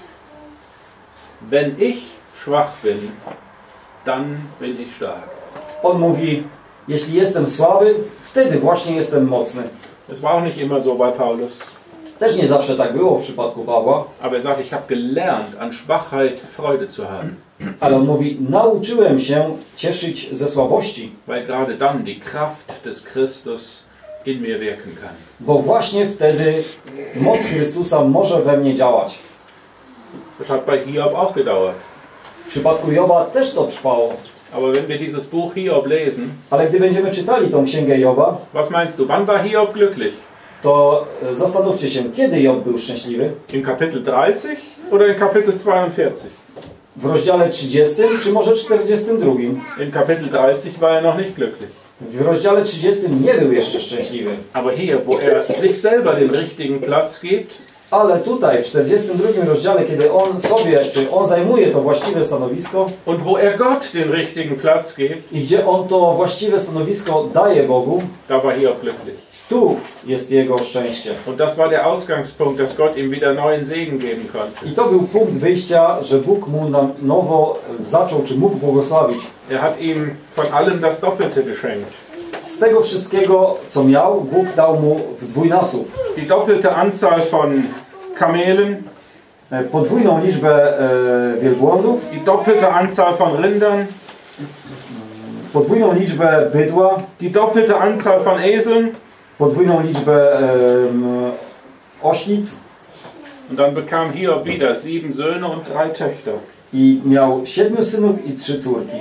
Speaker 1: wenn ich schwach bin, dann bin ich stark.
Speaker 2: On mówi, jeśli jestem słaby, wtedy właśnie jestem mocny.
Speaker 1: Das war auch nicht immer so bei Paulus.
Speaker 2: Też nie zawsze tak było w przypadku Pawła,
Speaker 1: Aber er sagt, ich habe gelernt, an Schwachheit Freude zu haben.
Speaker 2: ale on mówi, nauczyłem się cieszyć ze słabości,
Speaker 1: Weil gerade dann die Kraft des Christus in mir wirken kann.
Speaker 2: bo właśnie wtedy moc Chrystusa może we mnie działać.
Speaker 1: Das hat bei Hiob auch gedauert.
Speaker 2: W przypadku Joba też to trwało,
Speaker 1: Aber wenn wir dieses Buch Hiob lesen,
Speaker 2: ale gdy będziemy czytali tą księgę Joba,
Speaker 1: was meinst du, wann war Hiob glücklich?
Speaker 2: to zastanówcie się, kiedy Job był szczęśliwy?
Speaker 1: In Kapitel 30 oder in Kapitel 42?
Speaker 2: W rozdziale 30 czy może 42?
Speaker 1: In Kapitel 30 war er noch nicht glücklich.
Speaker 2: W rozdziale 30 nie był jeszcze szczęśliwy.
Speaker 1: Aber hier, wo er sich selber den richtigen Platz gibt,
Speaker 2: Ale tutaj w 42 rozdziale, kiedy on zajmuje to właściwe stanowisko
Speaker 1: und wo er Gott den richtigen Platz gibt,
Speaker 2: i gdzie on to właściwe stanowisko daje Bogu,
Speaker 1: da war Hiob glücklich.
Speaker 2: tu jest jego szczęście.
Speaker 1: Und das war der Ausgangspunkt, dass Gott ihm wieder neuen Segen geben konnte.
Speaker 2: I to był punkt wyjścia, że Bóg mu na nowo zaczął, czy mógł błogosławić.
Speaker 1: Er hat ihm von allem das Doppelte geschenkt.
Speaker 2: Z tego wszystkiego, co miał, Bóg dał mu w dwójnasób.
Speaker 1: Die doppelte Anzahl von Kamelen,
Speaker 2: Podwójną liczbę wielbłądów,
Speaker 1: die doppelte Anzahl von Rindern,
Speaker 2: podwójną liczbę bydła,
Speaker 1: die doppelte Anzahl von Eseln.
Speaker 2: podwójną liczbę oślic
Speaker 1: Und dann bekam Hiob wieder 7 Söhne und 3 Töchter.
Speaker 2: i miał 7 synów i 3 córki.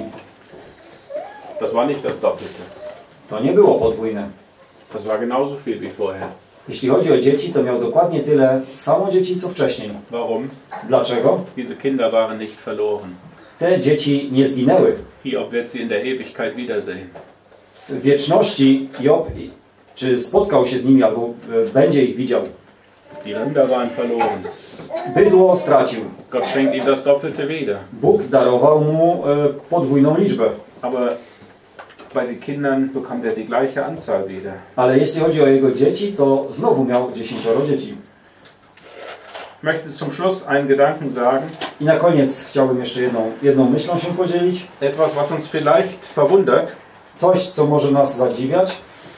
Speaker 1: Das war nicht das Doppelte.
Speaker 2: To nie było podwójne.
Speaker 1: Das war genauso viel wie vorher.
Speaker 2: Jeśli chodzi o dzieci, to miał dokładnie tyle samo dzieci, co wcześniej.
Speaker 1: Warum?
Speaker 2: Dlaczego?
Speaker 1: Diese Kinder waren nicht verloren.
Speaker 2: Te dzieci nie zginęły.
Speaker 1: Hiob wird sie in der Ewigkeit wiedersehen.
Speaker 2: W wieczności Job czy spotkał się z nimi, albo będzie ich widział.
Speaker 1: Die Rinder waren verloren.
Speaker 2: Bydło stracił.
Speaker 1: Gott schenkt ihm das Doppelte wieder.
Speaker 2: Bóg darował mu podwójną liczbę.
Speaker 1: Aber bei den Kindern bekommt er die gleiche Anzahl wieder.
Speaker 2: Ale jeśli chodzi o jego dzieci, to znowu miał 10 dzieci.
Speaker 1: Ich möchte zum Schluss einen Gedanken sagen.
Speaker 2: I na koniec chciałbym jeszcze jedną myślą się podzielić.
Speaker 1: Etwas, was uns vielleicht verwundert.
Speaker 2: Coś, co może nas zadziwiać.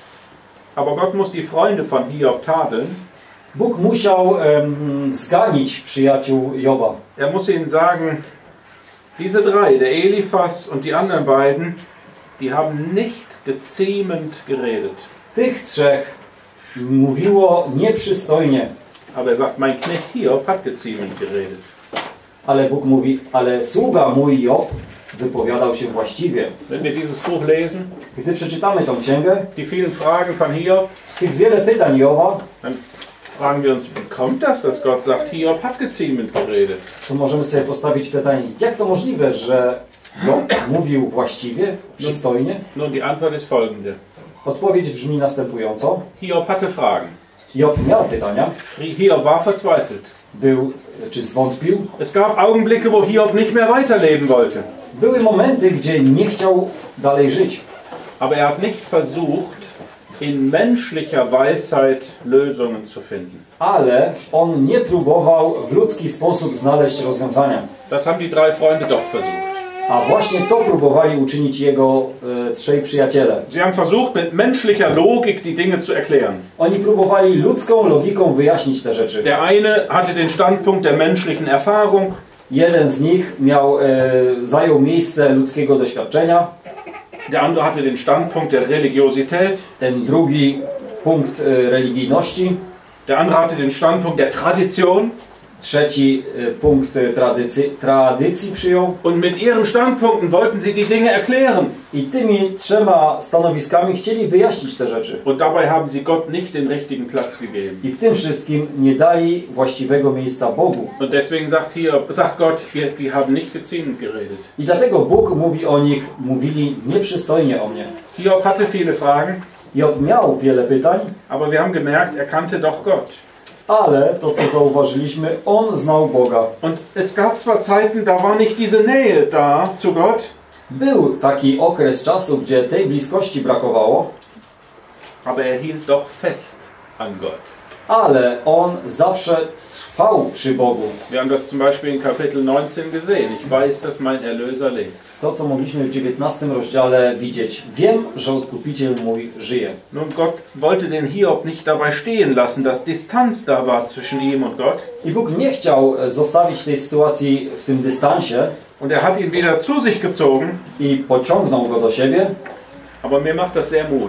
Speaker 1: Aber Gott muss die Freunde von Hiob tadeln.
Speaker 2: Bóg musiał zganić przyjaciół Joba.
Speaker 1: Er muss ihnen sagen, diese drei, der Eliphas und die anderen beiden, die haben nicht geziemend geredet.
Speaker 2: Tych trzech mówiło nieprzystojnie.
Speaker 1: Aber er sagt, mein Knecht Hiob hat geziemend geredet.
Speaker 2: Ale Bóg mówi, ale sługa mój Job wypowiadał się właściwie.
Speaker 1: Wenn wir dieses Buch lesen,
Speaker 2: Gdy przeczytamy tą księgę,
Speaker 1: die vielen Fragen von Hiob,
Speaker 2: tych wiele pytań Joba,
Speaker 1: dann fragen wir uns, wie kommt das, dass Gott sagt, Hiob hat geziemend geredet?
Speaker 2: to możemy sobie postawić pytanie, jak to możliwe, że Job mówił właściwie, przystojnie?
Speaker 1: Nun, die Antwort ist folgende.
Speaker 2: Odpowiedź brzmi następująco.
Speaker 1: Hiob hatte Fragen.
Speaker 2: Job miał pytania,
Speaker 1: Hiob war verzweifelt.
Speaker 2: czy zwątpił.
Speaker 1: Es gab Augenblicke, wo Hiob nicht mehr weiterleben wollte.
Speaker 2: Były momenty, gdzie nie chciał dalej żyć.
Speaker 1: Aber er hat nicht versucht, in menschlicher Weisheit Lösungen zu finden.
Speaker 2: Ale on nie próbował w ludzki sposób znaleźć rozwiązania.
Speaker 1: Das haben die drei Freunde doch versucht.
Speaker 2: A właśnie to próbowali uczynić jego trzej przyjaciele.
Speaker 1: Sie haben versucht, mit menschlicher Logik die Dinge zu erklären.
Speaker 2: Oni próbowali ludzką logiką wyjaśnić te rzeczy.
Speaker 1: Der eine hatte den Standpunkt der menschlichen Erfahrung.
Speaker 2: Jeden z nich zajął miejsce ludzkiego doświadczenia.
Speaker 1: Der andere hatte den Standpunkt der Religiosität.
Speaker 2: Ten drugi punkt religijności.
Speaker 1: Der andere hatte den Standpunkt der Tradition.
Speaker 2: Trzeci punkt tradycji przyjął.
Speaker 1: Und mit ihren Standpunkten wollten sie die Dinge erklären.
Speaker 2: I tymi trzema stanowiskami chcieli wyjaśnić te rzeczy.
Speaker 1: Und dabei haben sie Gott nicht den richtigen Platz gegeben.
Speaker 2: I w tym wszystkim nie dali właściwego miejsca Bogu.
Speaker 1: Und deswegen sagt Gott, sie haben nicht geziemend geredet.
Speaker 2: I dlatego Bóg mówi o nich, mówili nieprzystojnie o mnie.
Speaker 1: Hiob hatte viele Fragen.
Speaker 2: Job miał wiele pytań,
Speaker 1: Aber wir haben gemerkt, er kannte doch Gott.
Speaker 2: ale to, co zauważyliśmy, on znał Boga.
Speaker 1: Und es gab zwar Zeiten, da war nicht diese Nähe da zu Gott.
Speaker 2: Był taki okres czasu, gdzie tej bliskości brakowało,
Speaker 1: Aber er hielt doch fest an Gott.
Speaker 2: ale on zawsze trwał przy Bogu.
Speaker 1: Wir haben das zum Beispiel in Kapitel 19 gesehen. Ich weiß, dass mein Erlöser lebt.
Speaker 2: To, co mogliśmy w 19 rozdziale widzieć. Wiem, że Odkupiciel mój żyje.
Speaker 1: Nun, Gott wollte den Hiob nicht dabei stehen lassen, dass Distanz da war zwischen ihm und Gott.
Speaker 2: I Bóg nie chciał zostawić tej sytuacji w tym dystansie.
Speaker 1: Und er hat ihn wieder zu sich gezogen.
Speaker 2: I pociągnął go do siebie.
Speaker 1: Aber mir macht das sehr Mut.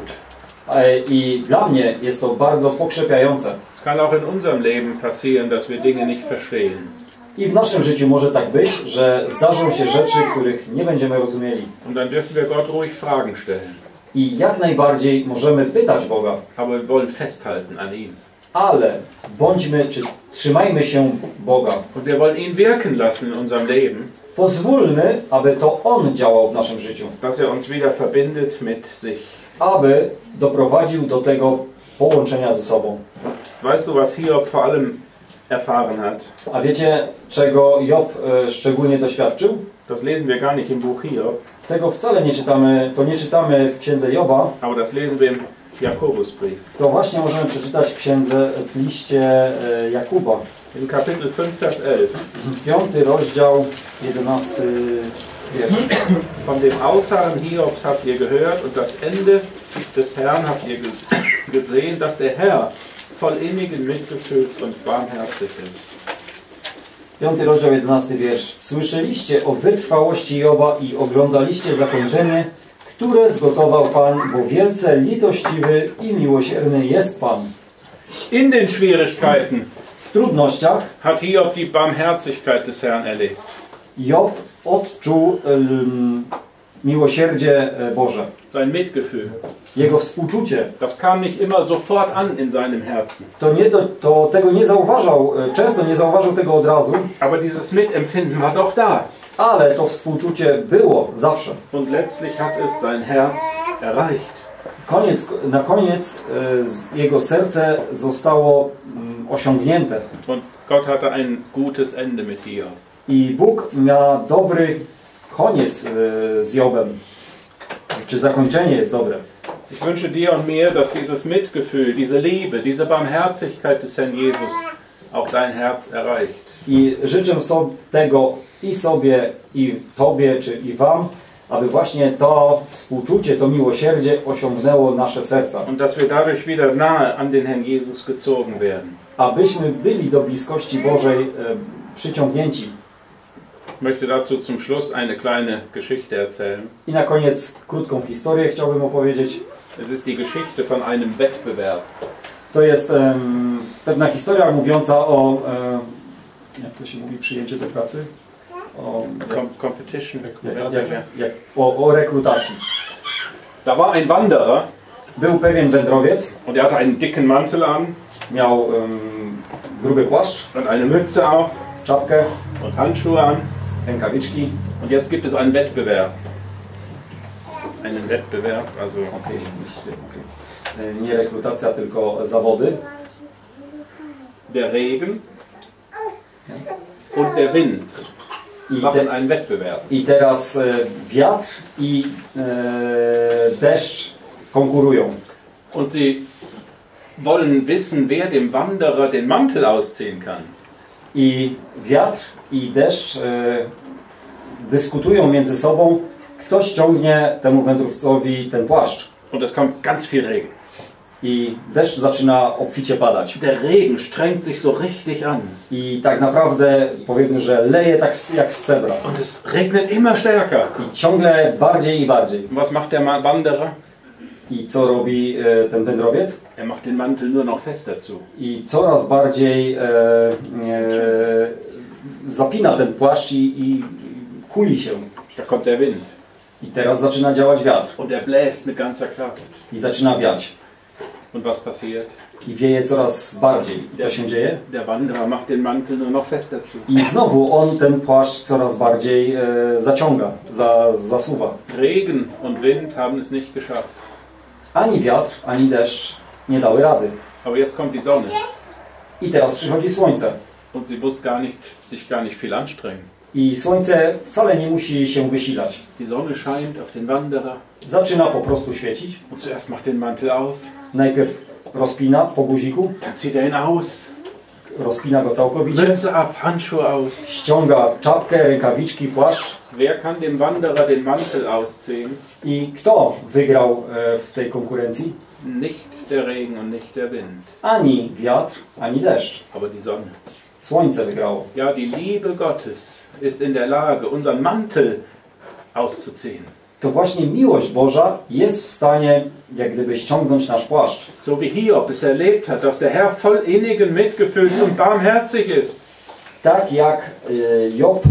Speaker 2: I dla mnie jest to bardzo pokrzepiające.
Speaker 1: Es kann auch in unserem Leben passieren, dass wir Dinge nicht verstehen.
Speaker 2: I w naszym życiu może tak być, że zdarzą się rzeczy, których nie będziemy rozumieli.
Speaker 1: Und dann dürfen wir Gott ruhig Fragen stellen.
Speaker 2: I jak najbardziej możemy pytać Boga.
Speaker 1: Aber wir wollen festhalten an ihm.
Speaker 2: Ale trzymajmy się Boga.
Speaker 1: Und wir wollen ihn wirken lassen in unserem Leben.
Speaker 2: Pozwólmy, aby to On działał w naszym życiu.
Speaker 1: Dass er uns wieder verbindet mit sich.
Speaker 2: Aby doprowadził do tego połączenia ze sobą.
Speaker 1: Weißt du, was Hiob vor allem erfahren hat?
Speaker 2: A wiecie, czego Job szczególnie doświadczył?
Speaker 1: Das lesen wir gar nicht im Buch Hiob.
Speaker 2: Tego wcale nie czytamy w księdze Joba.
Speaker 1: Aber das lesen wir im Jakobusbrief.
Speaker 2: To właśnie możemy przeczytać w liście Jakuba.
Speaker 1: In Kapitel 5, Vers 11.
Speaker 2: 5 rozdział, 11 wiersz.
Speaker 1: Von dem Ausharren Hiobs habt ihr gehört und das Ende des Herrn habt ihr gesehen, dass der Herr voll innigen Mitgefühls und barmherzig ist.
Speaker 2: 5 rozdział, 11 wiersz. Słyszeliście o wytrwałości Joba i oglądaliście zakończenie, które zgotował Pan, bo wielce litościwy i miłosierny jest Pan.
Speaker 1: In den Schwierigkeiten
Speaker 2: w trudnościach
Speaker 1: hat Hiob die Barmherzigkeit des Herrn erlebt.
Speaker 2: Job odczuł miłosierdzie Boże.
Speaker 1: Sein Mitgefühl.
Speaker 2: Jego współczucie.
Speaker 1: Das kam nicht immer sofort an in seinem Herzen.
Speaker 2: Tego nie zauważał, często nie zauważył tego od razu.
Speaker 1: Aber dieses Mitempfinden war doch da.
Speaker 2: Ale to współczucie było zawsze.
Speaker 1: Und letztlich hat es sein Herz erreicht.
Speaker 2: Na koniec jego serce zostało osiągnięte.
Speaker 1: Und Gott hatte ein gutes Ende mit Hiob.
Speaker 2: I Bóg miał dobry koniec z Jobem. Czy zakończenie jest dobre.
Speaker 1: Ich wünsche dir und mir, dass dieses Mitgefühl, diese Liebe, diese Barmherzigkeit des Herrn Jesus auch dein Herz erreicht.
Speaker 2: I życzę tego i sobie, i Tobie, czy i Wam, aby właśnie to współczucie, to miłosierdzie osiągnęło nasze serca.
Speaker 1: Und dass wir dadurch wieder nahe an den Herrn Jesus gezogen werden.
Speaker 2: Abyśmy byli do bliskości Bożej przyciągnięci.
Speaker 1: Ich möchte dazu zum Schluss eine kleine Geschichte erzählen.
Speaker 2: I na koniec krótką historię chciałbym opowiedzieć.
Speaker 1: Es ist die Geschichte von einem Wettbewerb.
Speaker 2: To jest pewna historia mówiąca o, jak to się mówi, przyjęcie do pracy?
Speaker 1: Competition.
Speaker 2: O rekrutacji.
Speaker 1: Da war ein Wanderer.
Speaker 2: Był pewien wędrowiec.
Speaker 1: Und er hatte einen dicken Mantel an.
Speaker 2: Miał gruby płaszcz.
Speaker 1: Und eine Mütze auf.
Speaker 2: Czapkę.
Speaker 1: Und Handschuhe an.
Speaker 2: Rękawiczki.
Speaker 1: Und jetzt gibt es einen Wettbewerb. Einen Wettbewerb, also
Speaker 2: okay. Nie rekrutacja, tylko zawody.
Speaker 1: Der Regen und der Wind machen einen Wettbewerb.
Speaker 2: I teraz wiatr i deszcz konkurują.
Speaker 1: Und sie wollen wissen, wer dem Wanderer den Mantel ausziehen kann.
Speaker 2: I wiatr i deszcz dyskutują między sobą, kto ściągnie temu wędrowcowi ten płaszcz.
Speaker 1: Und es kommt ganz viel Regen.
Speaker 2: I deszcz zaczyna obficie padać.
Speaker 1: Der Regen strengt sich so richtig an.
Speaker 2: I tak naprawdę powiedzmy, że leje tak jak z cebra.
Speaker 1: Und es regnet immer stärker.
Speaker 2: I ciągle bardziej i bardziej.
Speaker 1: Was macht der Wanderer?
Speaker 2: I co robi ten wędrowiec?
Speaker 1: Er macht den Mantel nur noch fester zu.
Speaker 2: I coraz bardziej zapina ten płaszcz i kuli się.
Speaker 1: Da kommt der Wind.
Speaker 2: I teraz zaczyna działać wiatr.
Speaker 1: Und er bläst mit ganzer Kraft.
Speaker 2: I zaczyna wiać.
Speaker 1: Und was passiert?
Speaker 2: I wieje coraz bardziej. I co się dzieje?
Speaker 1: Der Wanderer macht den Mantel nur noch fester zu.
Speaker 2: I znowu on ten płaszcz coraz bardziej zaciąga, zasuwa.
Speaker 1: Regen und Wind haben es nicht geschafft.
Speaker 2: Ani wiatr, ani deszcz nie dały rady.
Speaker 1: Aber jetzt kommt die Sonne.
Speaker 2: I teraz przychodzi słońce.
Speaker 1: Und sie muss sich gar nicht viel anstrengen.
Speaker 2: I słońce wcale nie musi się wysilać.
Speaker 1: Die Sonne scheint auf den Wanderer.
Speaker 2: Zaczyna po prostu świecić.
Speaker 1: Und zuerst macht den Mantel auf.
Speaker 2: Najpierw rozpina po guziku.
Speaker 1: Dann zieht er ihn aus.
Speaker 2: Rozpina go całkowicie.
Speaker 1: Mütze ab, Handschuhe aus.
Speaker 2: Ściąga czapkę, rękawiczki, płaszcz.
Speaker 1: Wer kann dem Wanderer den Mantel ausziehen?
Speaker 2: I kto wygrał w tej konkurencji?
Speaker 1: Nicht der Regen und nicht der Wind.
Speaker 2: Ani wiatr, ani deszcz.
Speaker 1: Aber die Sonne.
Speaker 2: Słońce wygrało.
Speaker 1: Ja, die Liebe Gottes ist in der Lage, unseren Mantel auszuziehen.
Speaker 2: To właśnie miłość Boża jest w stanie, jak gdyby, ściągnąć nasz płaszcz.
Speaker 1: So wie Hiob es erlebt hat, dass der Herr voll innigen Mitgefühls und barmherzig ist.
Speaker 2: Tak jak Job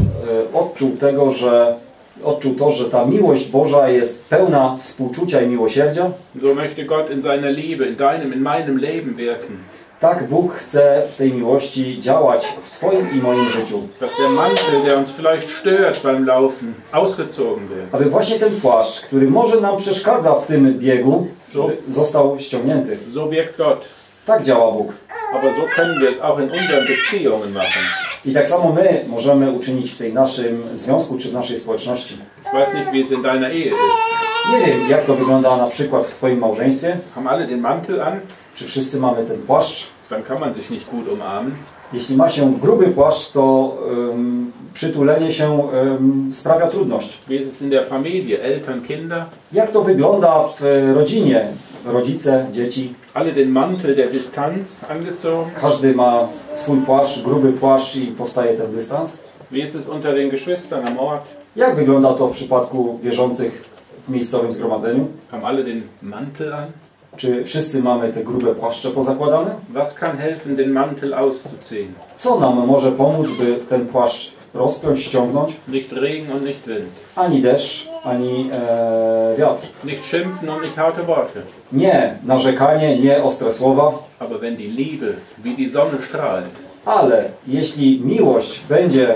Speaker 2: odczuł to, że ta miłość Boża jest pełna współczucia i miłosierdzia.
Speaker 1: So möchte Gott in seiner Liebe, in deinem, in meinem Leben wirken.
Speaker 2: Tak Bóg chce w tej miłości działać w Twoim i moim życiu.
Speaker 1: Dass der Mantel, der uns vielleicht stört beim Laufen, ausgezogen wird.
Speaker 2: Aby właśnie ten płaszcz, który może nam przeszkadza w tym biegu, został ściągnięty.
Speaker 1: So wirkt Gott.
Speaker 2: Tak działa Bóg.
Speaker 1: Aber so können wir es auch in unseren Beziehungen machen.
Speaker 2: I tak samo my możemy uczynić w tej naszym związku czy w naszej społeczności.
Speaker 1: Ich weiß nicht, wie es in deiner Ehe ist.
Speaker 2: Nie wiem, jak to wygląda na przykład w Twoim małżeństwie.
Speaker 1: Haben alle den Mantel an?
Speaker 2: Czy wszyscy mamy ten płaszcz?
Speaker 1: Dann kann man sich nicht gut umarmen.
Speaker 2: Jeśli ma się gruby płaszcz, to przytulenie się sprawia trudność.
Speaker 1: Wie ist es in der Familie? Eltern, Kinder?
Speaker 2: Jak to wygląda w rodzinie? Rodzice, dzieci.
Speaker 1: Alle den Mantel der Distanz angezogen.
Speaker 2: Każdy ma swój płaszcz, gruby płaszcz i powstaje ten dystans.
Speaker 1: Wie ist es unter den Geschwistern am Ort?
Speaker 2: Jak wygląda to w przypadku wierzących w miejscowym zgromadzeniu?
Speaker 1: Haben alle den Mantel an?
Speaker 2: Czy wszyscy mamy te grube płaszcze pozakładane?
Speaker 1: Was kann helfen, den Mantel auszuziehen?
Speaker 2: Co nam może pomóc, by ten płaszcz rozpiąć, ściągnąć?
Speaker 1: Nicht Regen und nicht Wind.
Speaker 2: Ani deszcz, ani wiatr.
Speaker 1: Nicht schimpfen und nicht harte Worte.
Speaker 2: Nie narzekanie, nie ostre słowa.
Speaker 1: Aber wenn die Liebe wie die Sonne strahlt,
Speaker 2: Ale jeśli miłość będzie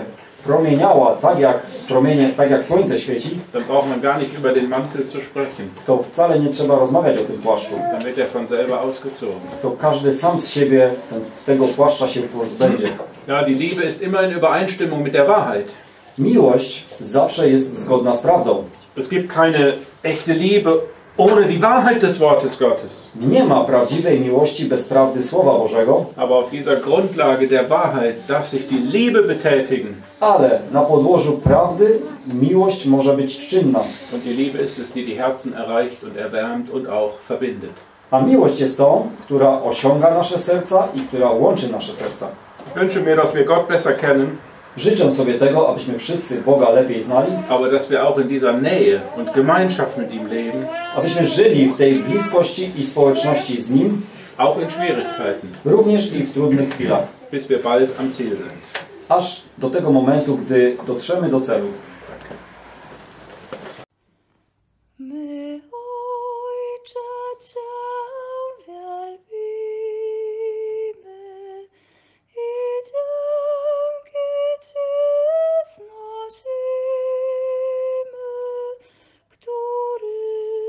Speaker 2: promieniała tak jak słońce świeci,
Speaker 1: dann braucht man gar nicht über den Mantel zu sprechen.
Speaker 2: to wcale nie trzeba rozmawiać o tym płaszczu.
Speaker 1: Dann wird er von selber ausgezogen.
Speaker 2: To każdy sam z siebie tego płaszcza się pozbędzie.
Speaker 1: Ja, die Liebe ist immer in Übereinstimmung mit der Wahrheit.
Speaker 2: Miłość zawsze jest zgodna z prawdą.
Speaker 1: Es gibt keine echte Liebe ohne die Wahrheit des Wortes Gottes.
Speaker 2: Nie ma prawdziwej miłości bez prawdy Słowa Bożego,
Speaker 1: Aber auf dieser Grundlage der Wahrheit darf sich die Liebe betätigen.
Speaker 2: ale na podłożu prawdy miłość może być czynna.
Speaker 1: Und die Liebe ist es, die die Herzen erreicht und erwärmt und auch verbindet.
Speaker 2: A miłość jest tą, która osiąga nasze serca i która łączy nasze serca.
Speaker 1: Ich wünsche mir, dass wir Gott besser kennen,
Speaker 2: Życzę sobie tego, abyśmy wszyscy Boga lepiej znali,
Speaker 1: aber dass wir auch in dieser Nähe und Gemeinschaft mit ihm leben,
Speaker 2: abyśmy żyli w tej bliskości i społeczności z Nim,
Speaker 1: auch in Schwierigkeiten,
Speaker 2: również i w trudnych chwilach,
Speaker 1: bis wir bald am Ziel sind.
Speaker 2: aż do tego momentu, gdy dotrzemy do celu.
Speaker 3: My, Ojcze, Cię wielbimy i dzięki Ci wznosimy, który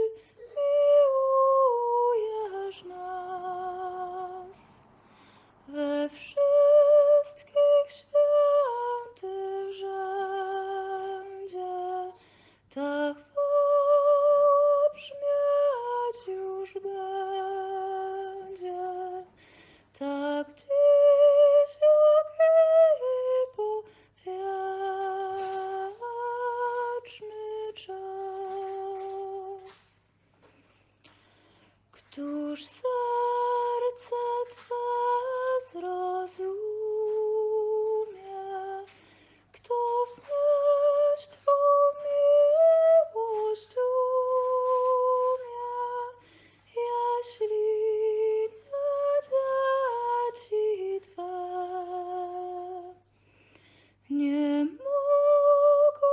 Speaker 3: miłujesz nas. We wszystkich świętych rzędzie ta chwała brzmieć już będzie, tak dziś jak i po wieczny czas. Któż serce Twe zrozumie, kto wznieść Twą miłość umie, jeśli nie dzieci Twe nie mogą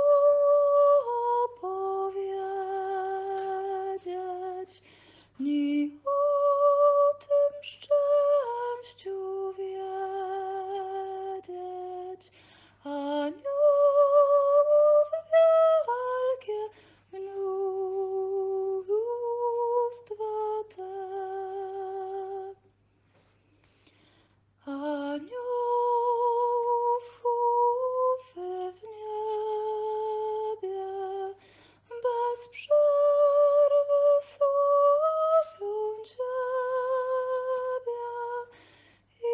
Speaker 3: opowiedzieć ni o tym szczęściu wiedzieć, aniołów wielkie mnóstwo te. Aniołów chóry w niebie bez przerwy sławią Ciebie i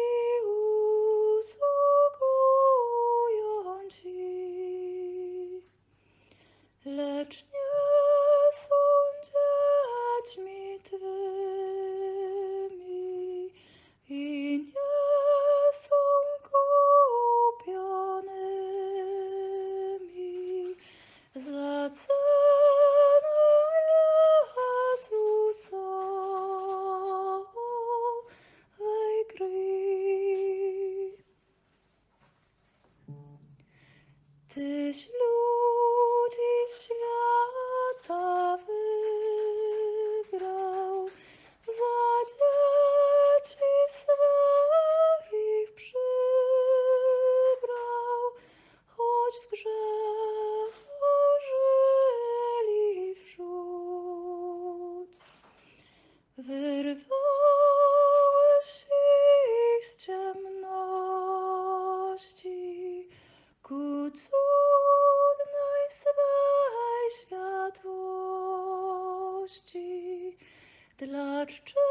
Speaker 3: usługują Ci. Lecz nie są dziećmi Twymi i nie są kupionymi za cenę Jezusowej krwi. Tyś ludzi z świata wybrał, za dzieci swoich przybrał, choć w grzechu żyli wśród. Wyrwałeś ich z ciemności ku cudnej swej światłości. Dla czci